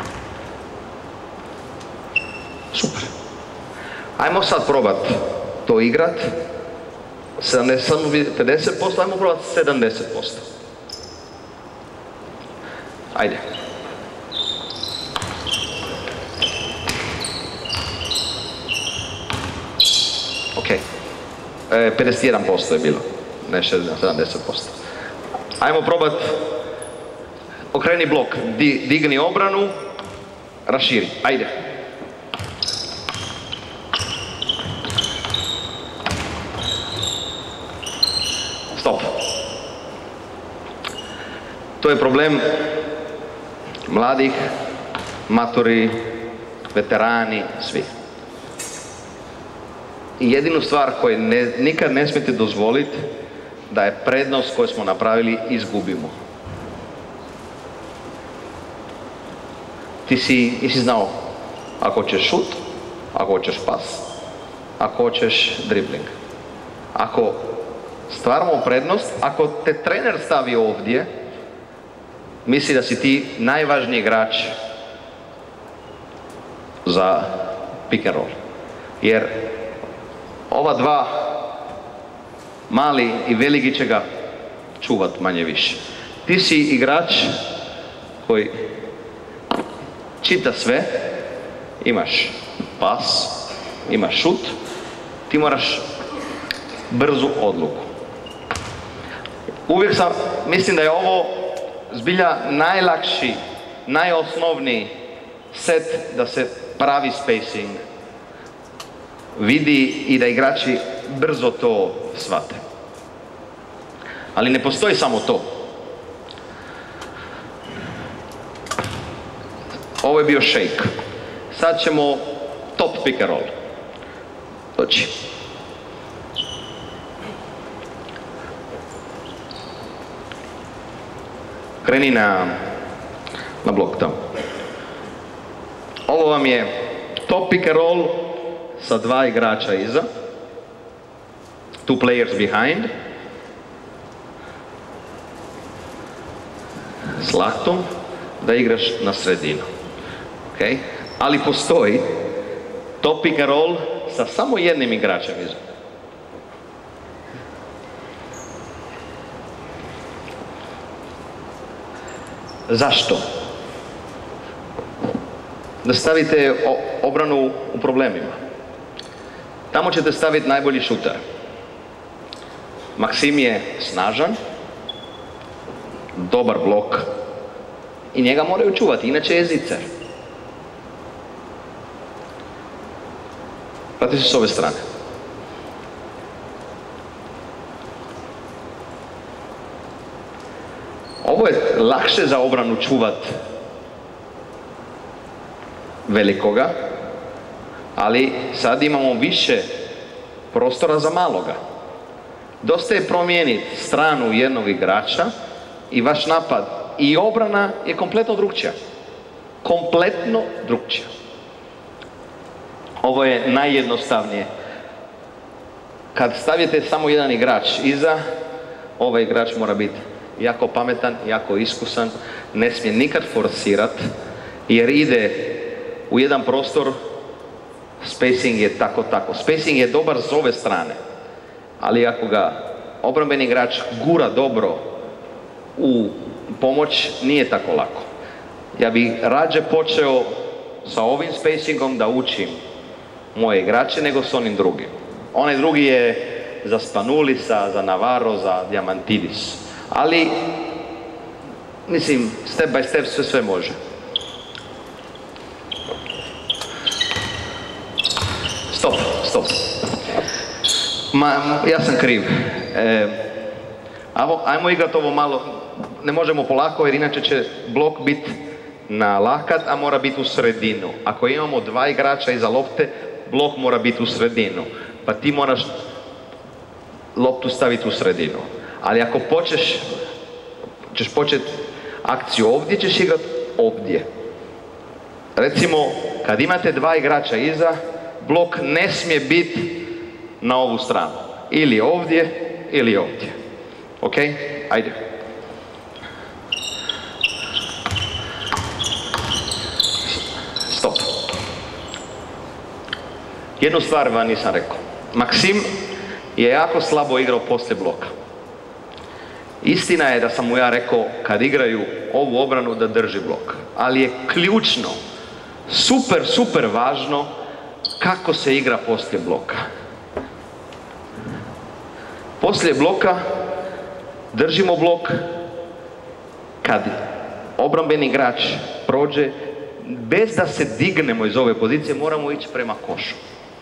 Super. Ajmo sad probat to igrat. 50%, ajmo probat 70%. Ajde. Ok. 51% je bilo. Ne 70%. Ajmo probat. Okreni blok. Digni obranu. Raširi. Ajde. Stop. To je problem mladih, maturi, veterani, svi. I jedinu stvar koju nikad ne smijete dozvoliti da je prednost koju smo napravili izgubimo. Ti si znao, ako ćeš šut, ako hoćeš pas, ako hoćeš dribling. Ako stvaramo prednost, ako te trener stavi ovdje, misli da si ti najvažniji igrač za pick and roll. Jer ova dva, mali i veliki, će ga čuvat manje više. Ti si igrač koji čita sve, imaš pas, imaš šut, ti moraš brzu odluku. Uvijek mislim da je ovo zbilja najlakši, najosnovniji set da se pravi spacing vidi i da igrači brzo to shvate. Ali ne postoji samo to. Ovo je bio shake. Sad ćemo top pick and roll. Doći. Kreni na blok tamo. Ovo vam je top pick and roll sa dva igrača iza. Two players behind. S laktom da igraš na sredinu. Okay? Ali postoji top pick and roll sa samo jednim igračem iza. Zašto? Da stavite obranu u problemima. Tamo ćete staviti najbolji šuter. Maksim je snažan, dobar blok i njega moraju čuvati, inače je zicer. Prati se s ove strane. Ovo je lakše za obranu čuvat velikoga, ali sad imamo više prostora za maloga. Dosta je promijeniti stranu jednog igrača i vaš napad i obrana je kompletno drukčija. Kompletno drukčija. Ovo je najjednostavnije. Kad stavite samo jedan igrač iza, ovaj igrač mora biti jako pametan, jako iskusan, ne smije nikad forsirati, jer ide u jedan prostor, spacing je tako. Spacing je dobar s ove strane, ali ako ga obrambeni igrač gura dobro u pomoć, nije tako lako. Ja bih rađe počeo sa ovim spacingom da učim moje igrače nego s onim drugim. Onaj drugi je za Spanulisa, za Navarro, za Diamantidis. Ali, mislim, step by step sve može. Stop. Ja sam kriv. Ajmo igrati ovo malo, ne možemo polako jer inače će blok biti na lakat, a mora biti u sredinu. Ako imamo dva igrača iza lopte, blok mora biti u sredinu. Pa ti moraš loptu staviti u sredinu. Ali ako ćeš početi akciju ovdje, ćeš igrati ovdje. Recimo, kad imate dva igrača iza, blok ne smije biti na ovu stranu. Ili ovdje, ili ovdje. Ok? Ajde. Stop. Jednu stvar vam nisam rekao. Maksim je jako slabo igrao poslije bloka. Istina je da sam mu ja rekao kad igraju ovu obranu da drži blok. Ali je ključno, super važno kako se igra poslije bloka. Poslije bloka držimo blok, kad obrambeni igrač prođe, bez da se dignemo iz ove pozicije, moramo ići prema košu.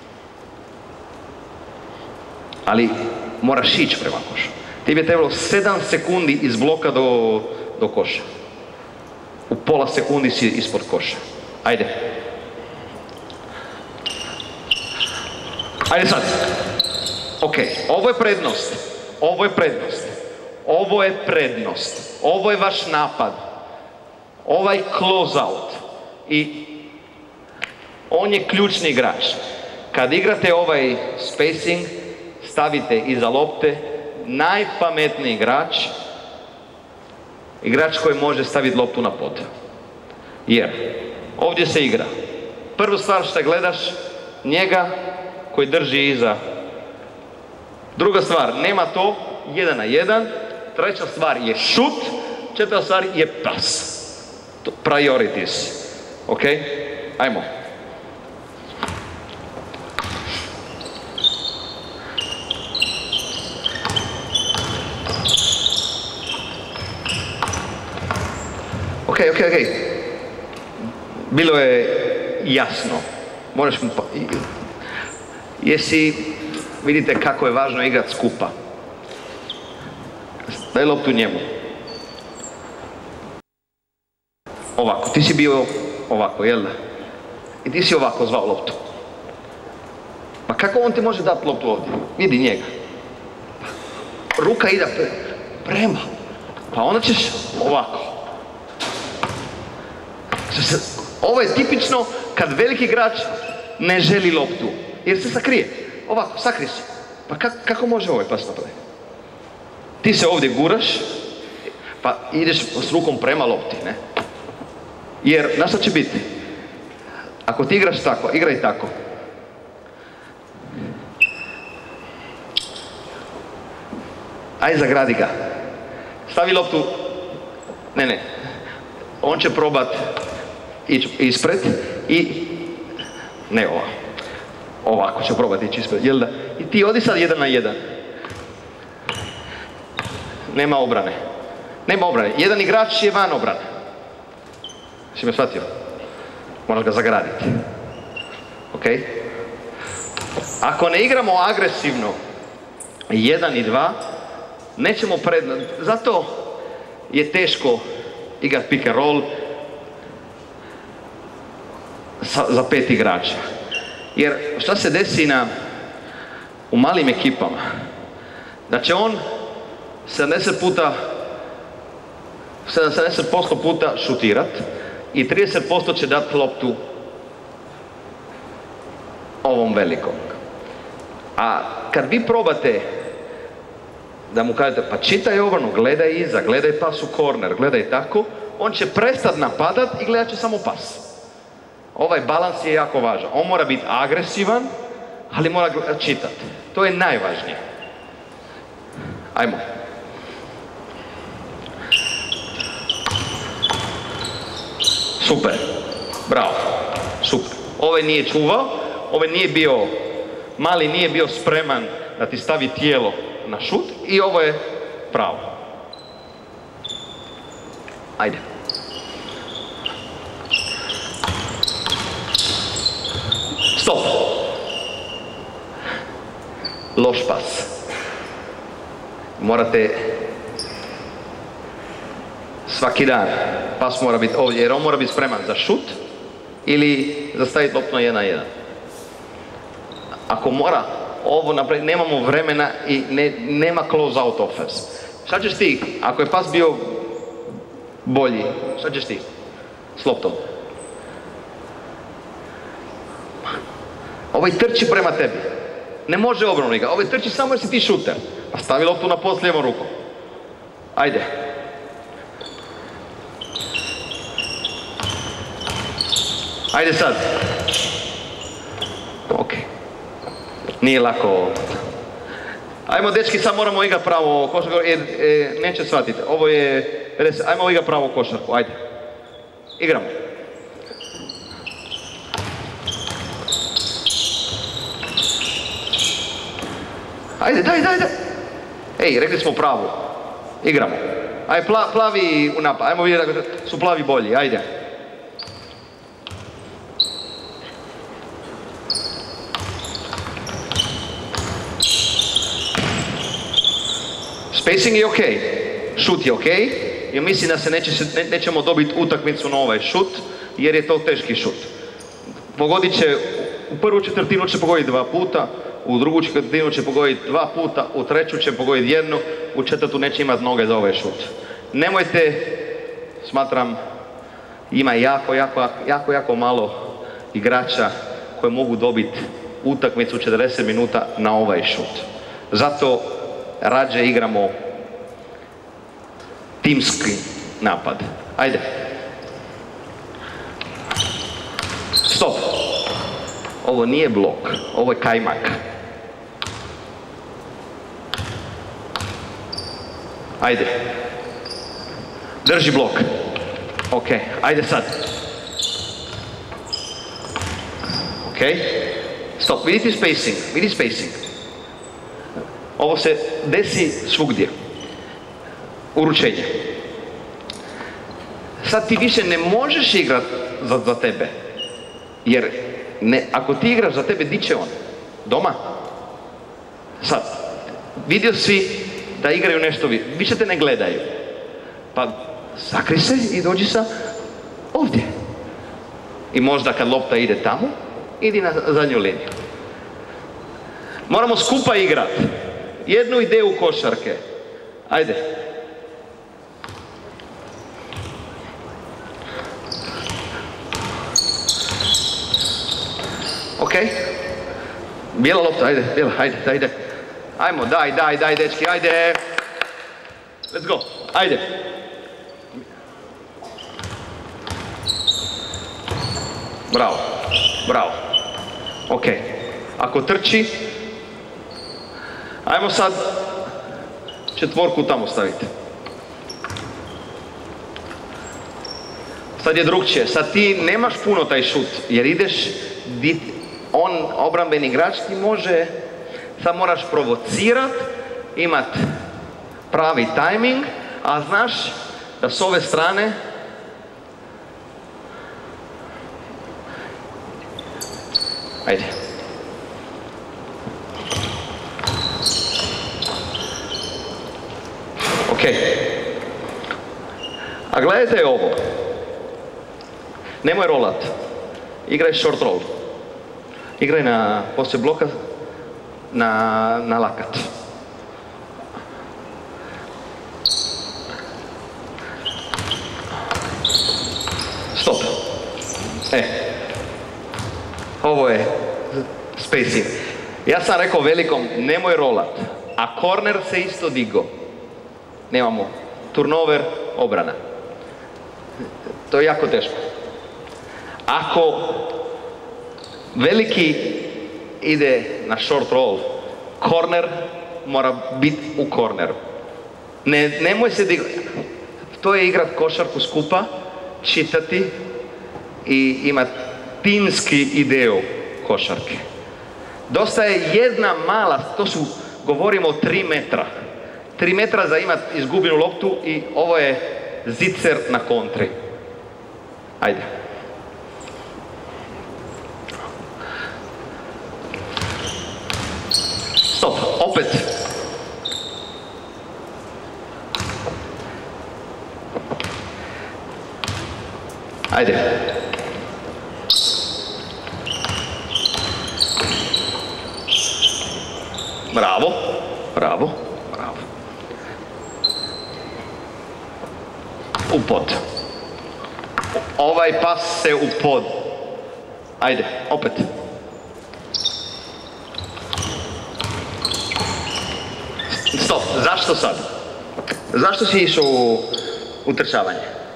Ali moraš ići prema košu. Ti bi trebalo 7 sekundi iz bloka do koša. U pola sekundi si ispod koša. Ajde. Ajde sad. Ok, ovo je prednost. Ovo je vaš napad. Ovaj close out. I On je ključni igrač. Kad igrate ovaj spacing, stavite iza lopte, najpametniji igrač, igrač koji može staviti loptu na pod. Jer ovdje se igra. Prvu stvar što gledaš, njega koji drži iza. Druga stvar, nema to, 1 na 1. Treća stvar je šut, četvrta stvar je pas. Priorities. Ok? Ajmo. Ok. Bilo je jasno. Moraš mu vidite kako je važno igrati skupa. Daj loptu njemu. Ovako, ti si bio ovako, jel da? I ti si ovako zvao loptu. Pa kako on ti može dati loptu ovdje? Vidi njega. Ruka ide prema. Pa onda ćeš ovako. Ovo je tipično kad veliki igrač ne želi loptu. Jer se sakrije. Ovako, sakri se. Pa kako može ovaj pas napraviti? Ti se ovdje guraš, pa ideš s rukom prema lopti, ne? Jer, znaš šta će biti? Ako ti igraš tako, igraj tako. Aj, zagradi ga. Stavi loptu. Ne. On će probat ići ispred i... Ne ovako. Ovako će probati ići ispred, jel da? I ti odi sad 1 na 1. Nema obrane. Jedan igrač je van obrane. Si me shvatio? Moraš ga zagraditi. Ok? Ako ne igramo agresivno 1 i 2, nećemo zato je teško igrati pick and roll za 5 igrača. Jer šta se desi u malim ekipama? Da će on 70% puta šutirat i 30% će dati loptu ovom velikom. A kad vi probate da mu kažete pa čitaj obranu, gledaj iza, gledaj pas u korner, gledaj tako, on će prestat napadat i gledat će samo pas. Ovaj balans je jako važan. On mora biti agresivan, ali mora čitati. To je najvažnije. Ajmo. Super. Bravo. Super. Ovaj nije čuvao, ovaj nije bio, mali nije bio spreman da ti stavi tijelo na šut i ovo je pravo. Ajde. Stop. Loš pas. Morate svaki dan pas mora biti ovdje jer on mora biti spreman za šut ili za staviti loptu na 1 na 1. Ako mora ovo napraviti, nemamo vremena i nema close out offense. Šta ćeš ti? Ako je pas bio bolji, šta ćeš ti? S loptom. Ovaj trči prema tebi. Ne može obranu igrati. Ovaj trči samo jer si ti šuter. Pa stavi loptu na pod s lijevom rukom. Ajde. Ajde sad. Ok. Nije lako. Ajmo dečki, sad moramo igrati pravo košarku jer neće shvatiti. Ovo je... Ajmo igrati pravo košarku. Ajde. Igramo. Ajde, daj. Ej, rekli smo pravo. Igramo. Ajde, plavi u napad. Ajmo vidjeti da su plavi bolji. Ajde. Spacing je ok. Šut je ok. I mislim da se nećemo dobiti utakmicu na ovaj šut, jer je to teški šut. Pogodit će, u prvu četvrtinu će pogoditi 2 puta, u drugu četvrtinu će pogoditi 2 puta, u treću će pogoditi 1, u četvrtu neće imati noge za ovaj šut. Nemojte, smatram, ima jako malo igrača koji mogu dobiti utakmicu 40 minuta na ovaj šut. Zato rađe igramo timski napad. Ajde. Stop. Ovo nije blok, ovo je kajmak. Ajde. Drži blok. Ok, ajde sad. Ok. Stop, vidite spacing, vidi spacing. Ovo se desi svugdje. Uručenje. Sad ti više ne možeš igrati za tebe. Jer ako ti igraš za tebe, di će on? Doma? Sad, vidio si da igraju nešto, više te ne gledaju. Pa sakri se i dođi sa ovdje. I možda kad lopta ide tamo, idi na zadnju liniju. Moramo skupa igrati. Jednu ideju košarke. Ajde. Ok. Bijela lopta, ajde, bijela, ajde. Ajmo, daj, dečki, ajde. Let's go, ajde. Bravo. Ok. Ako trči, ajmo sad četvorku tamo staviti. Sad je drugčije, sad ti nemaš puno taj šut, jer ideš, on, obrambeni igrač, ti može, sad moraš provocirat, imat pravi tajming, a znaš da s ove strane ajde. Ok. A gledajte ovo. Nemoj rolat. Igraj short roll. Igraj poslije bloka na lakat. Stop. Ovo je spacing. Ja sam rekao velikom, nemoj rolat. A corner se isto digo. Nemamo turnover, obrana. To je jako teško. Ako veliki ide na short roll, corner mora biti u corneru. Nemoj se digati. To je igrat košarku skupa, čitati i imati timski ideju košarke. Dosta je jedna mala, govorimo o 3 metra. 3 metra za imat izgubljenu loptu i ovo je zicer na kontri. Ajde. Stop, opet. Ajde. Bravo. U pod. Ovaj pas se u pod. Ajde, opet. Stop, zašto sad? Zašto si išao u trčavanje?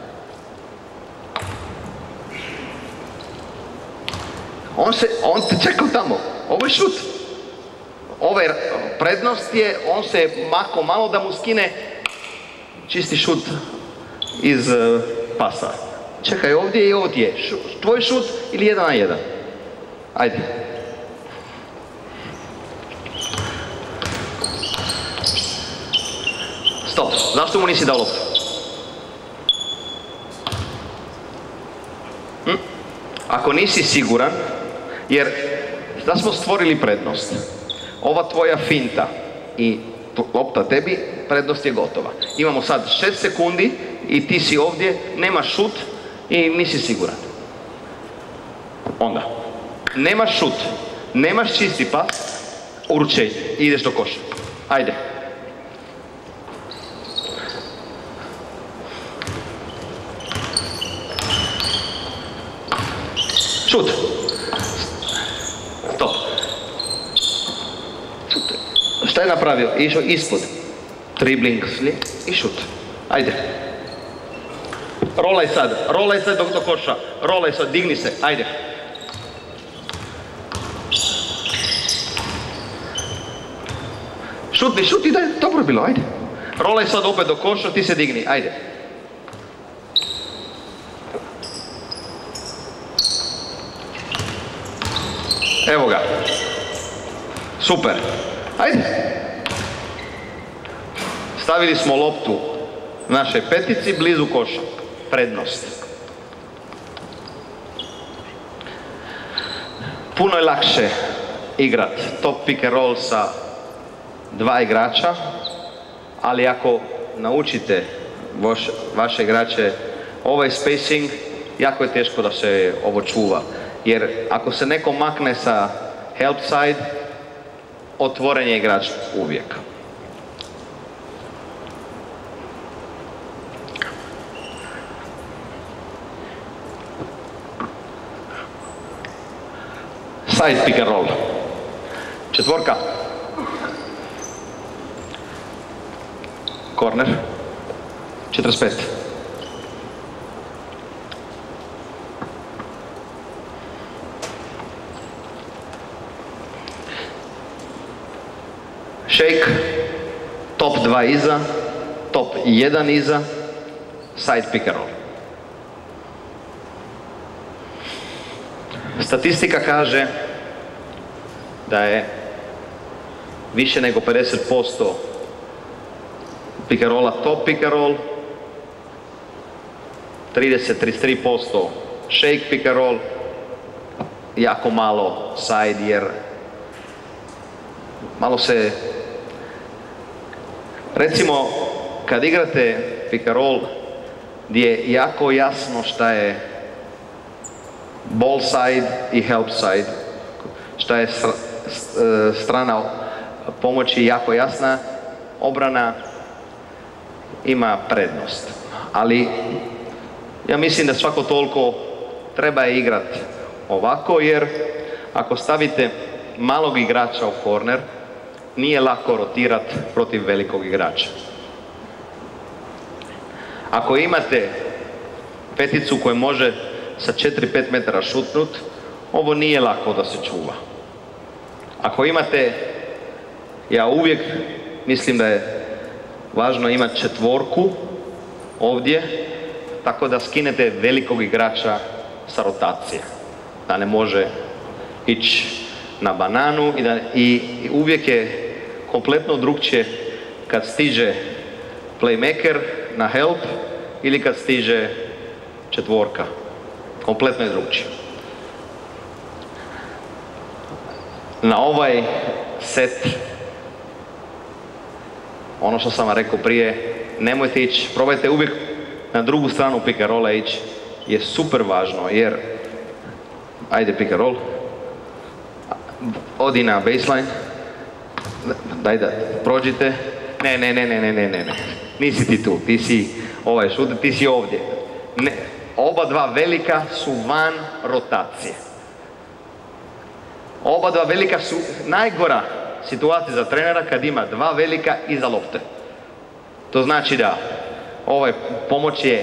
On te čekao tamo. Ovo je šut. Prednost je, on se mako malo da mu skine čisti šut iz pasa. Čekaj, ovdje i ovdje. Tvoj šut ili 1 na 1? Ajde. Stop. Zašto mu nisi dao loptu? Ako nisi siguran, jer da smo stvorili prednost. Ova tvoja finta i lopta tebi, prednost je gotova. Imamo sad 6 sekundi i ti si ovdje, nemaš šut i nisi siguran. Onda, nemaš šut, nemaš čisti pas, uručenje i ideš do koša. Ajde. Šut. Šta je napravio? Išao ispod. Dribbling i šut. Ajde. Rolaj sad do koša. Rolaj sad, digni se, ajde. Šuti, daj, dobro bilo, ajde. Rolaj sad opet do koša, ti se digni, ajde. Evo ga. Super. Ajde. Stavili smo loptu našoj petici blizu koša. Prednost. Puno je lakše igrat top pick and roll sa dva igrača, ali ako naučite vaše igrače ovaj spacing, jako je teško da se ovo čuva. Jer ako se neko makne sa help side, otvoren je igrač uvijek. Side pick and roll. Četvorka. Corner. 45. Shake. Top 2 iza. Top 1 iza. Side pick and roll. Statistika kaže da je više nego 50% pick and rolla top pick and roll, 33% shake pick and roll, jako malo side jer malo se, recimo kad igrate pick and roll gdje je jako jasno šta je ball side i help side, šta je strana pomoći jako jasna, obrana ima prednost. Ali ja mislim da svako toliko treba je igrati ovako, jer ako stavite malog igrača u korner, nije lako rotirati protiv velikog igrača. Ako imate peticu koja može sa 4-5 metara šutnut, ovo nije lako da se čuva. Ako imate, ja uvijek mislim da je važno imati četvorku ovdje, tako da skinete velikog igrača sa rotacije. Da ne može ići na bananu i uvijek je kompletno drugčije kad stiže playmaker na help ili kad stiže četvorka. Kompletno je drugčije. Na ovaj set, ono što sam vam rekao prije, nemojte ići, probajte uvijek na drugu stranu pick and rolla ići, je super važno, jer ajde pick and roll, odi na baseline, daj da prođite, ne, nisi ti tu, ti si ovaj šuter, ti si ovdje. Ne, oba dva velika su van rotacije. Oba dva velika su najgora situacija za trenera kad ima dva velika iza lopte. To znači da ovaj pomoć je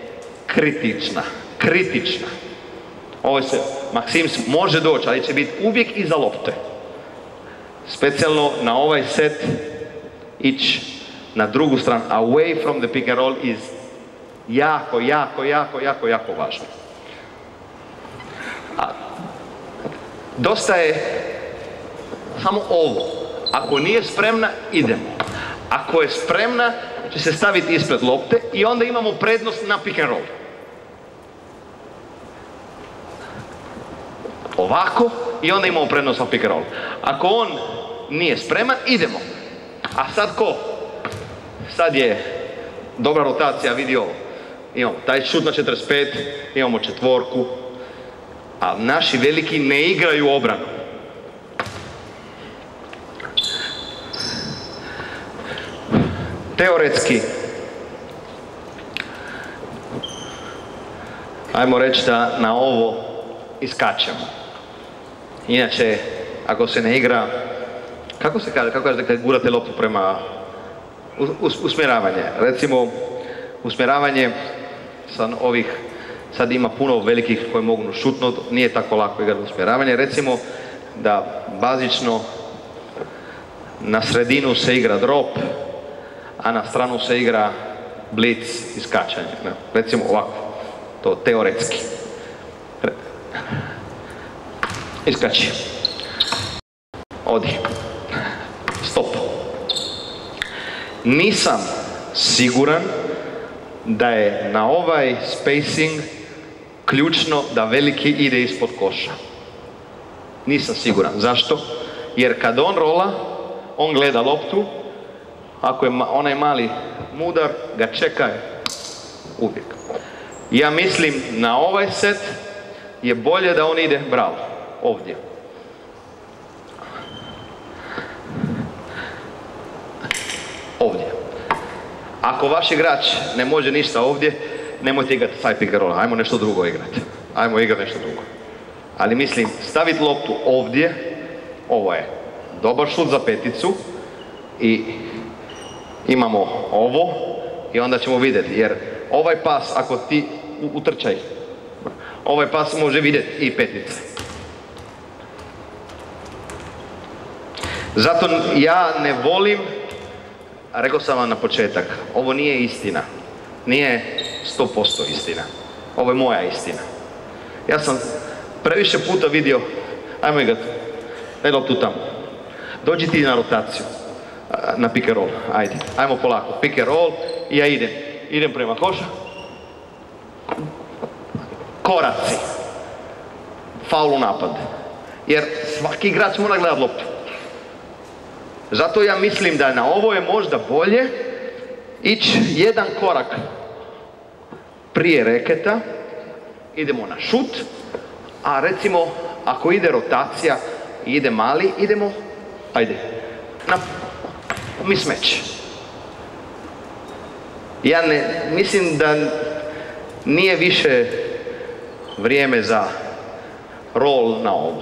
kritična. Ovo se, Maksim može doći, ali će biti uvijek iza lopte. Specijalno na ovaj set ići na drugu stranu, away from the pick and roll is jako važno. Dosta je samo ovo. Ako nije spremna, idemo. Ako je spremna, će se staviti ispred lopte i onda imamo prednost na pick and roll. Ovako i onda imamo prednost na pick and roll. Ako on nije spreman, idemo. A sad ko? Sad je dobra rotacija, vidi ovo. Imamo taj šut na 45, imamo četvorku, a naši veliki ne igraju obranu. Teoretski, ajmo reći da na ovo iskačemo. Inače, ako se ne igra kako se kaže, kako kažete kad gurate loptu prema usmjeravanje? Recimo, usmjeravanje sa ovih, sad ima puno velikih koji mogu šutnuti, nije tako lako igrati usmjeravanje. Recimo da bazično na sredinu se igra drop, a na stranu se igra blic i skačanje. Recimo ovako, to teoretski. Iskači. Odi. Stop. Nisam siguran da je na ovaj spacing ključno da veliki ide ispod koša. Nisam siguran. Zašto? Jer kad on rola, on gleda loptu, ako je onaj mali mudar, ga čeka uvijek. Ja mislim na ovaj set je bolje da on ide bravo, ovdje. Ovdje. Ako vaš igrač ne može ništa ovdje, nemojte igrati side pick and roll, ajmo nešto drugo igrati. Ajmo igrati nešto drugo. Ali mislim, staviti loptu ovdje, ovo je dobar šut za peticu i imamo ovo i onda ćemo vidjeti, jer ovaj pas, ako ti utrčaj, ovaj pas može vidjeti i petice. Zato ja ne volim, rekao sam vam na početak, ovo nije istina. Nije 100% istina. Ovo je moja istina. Ja sam previše puta vidio, ajmo igrat, daj loptu tamo. Dođi ti na rotaciju, na pick and roll, ajde. Ajmo polako, pick and roll i ja idem. Idem prema koša. Koraci. Faul u napad. Jer svaki igrač mora gledati loptu. Zato ja mislim da na ovo je možda bolje ići jedan korak prije reketa, idemo na šut, a recimo ako ide rotacija i ide mali, idemo, ajde, na mismatch. Ja ne, mislim da nije više vrijeme za roll na ovo.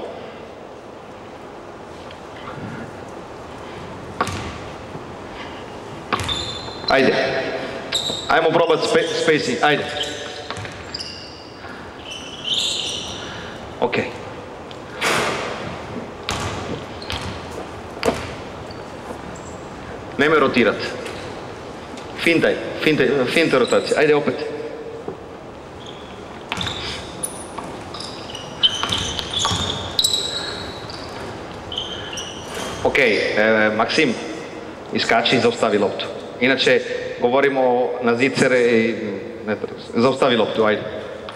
Ajde. Ajmo probati spacing. Ajde. Ok. Nemoj rotirat. Fintaj. Fintaj rotacija. Ajde opet. Ok, Maksim, iskači i zaustavi loptu. Inače, govorimo na zicere i zaustavi loptu, ajde.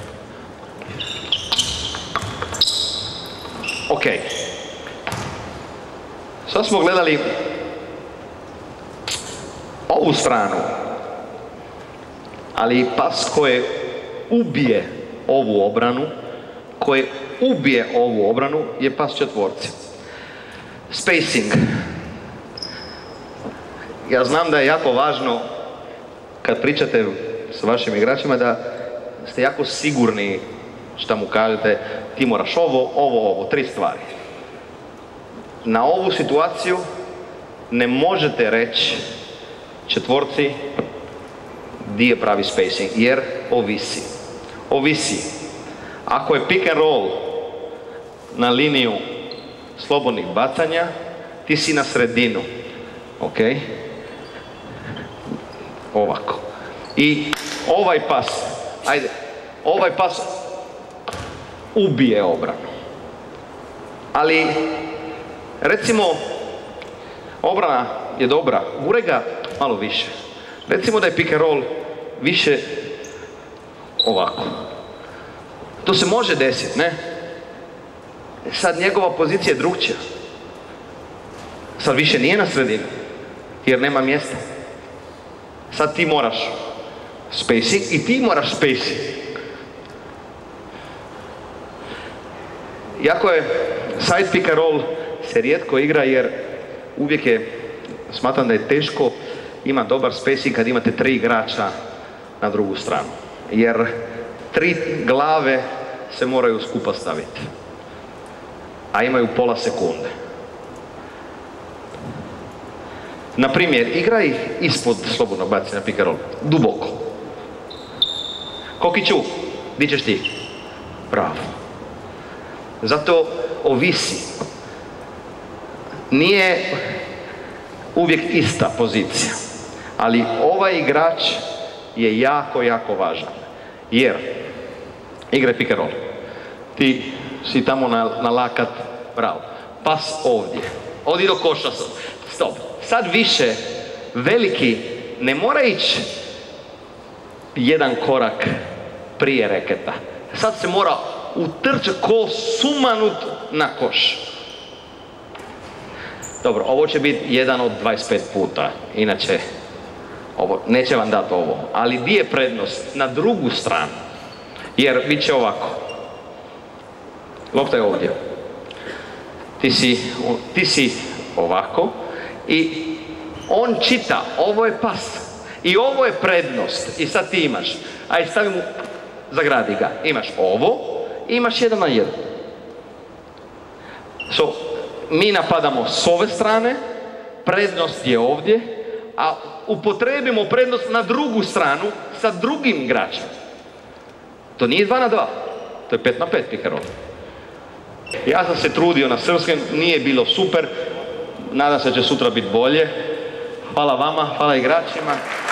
Ok. Sad smo gledali ovu stranu, ali pas koje ubije ovu obranu, je pas četvorci. Spacing. Ja znam da je jako važno kad pričate s vašim igračima da ste jako sigurni šta mu kažete, ti moraš ovo, tri stvari. Na ovu situaciju ne možete reći četvorci di je pravi spacing, jer ovisi. Ako je pick and roll na liniju slobodnih bacanja, ti si na sredinu, ok? Ovako. I ovaj pas ubije obranu. Ali, recimo, obrana je dobra, gure ga malo više. Recimo da je pick and roll više ovako. To se može desiti, ne? Sad njegova pozicija je drugčija. Sad više nije na sredini, jer nema mjesta. Sad ti moraš spacing i ti moraš spacing. Iako je side pick and roll se rijetko igra jer uvijek je, smatram da je teško ima dobar spacing kad imate 3 igrača na drugu stranu. Jer 3 glave se moraju skupa staviti. A imaju pola sekunde. Na primjer, igraj ispod slobodnog bacanja pick and roll, duboko. Kokiću, di ćeš ti? Bravo. Zato ovisi. Nije uvijek ista pozicija, ali ovaj igrač je jako, jako važan. Jer, igraj pick and roll. Ti si tamo na lakat, bravo. Pas ovdje. Odi do koša. Stop. Sad više veliki ne mora ići jedan korak prije reketa. Sad se mora utrčati ko sumanut na koš. Dobro, ovo će biti jedan od 25 puta. Inače, neće vam dati ovo. Ali gdje je prednost? Na drugu stranu. Jer bit će ovako. Lopta je ovdje. Ti si ovako i on čita, ovo je pas i ovo je prednost i sad ti imaš, aj stavi mu, zagradi ga, imaš ovo i imaš 1 na 1. So, mi napadamo s ove strane, prednost je ovdje, a upotrebimo prednost na drugu stranu sa drugim igračem. To nije 2 na 2, to je 5 na 5 pick and roll. Ja sam se trudio na srpskom, nije bilo super, nadam se da će sutra biti bolje. Hvala vama, hvala igračima.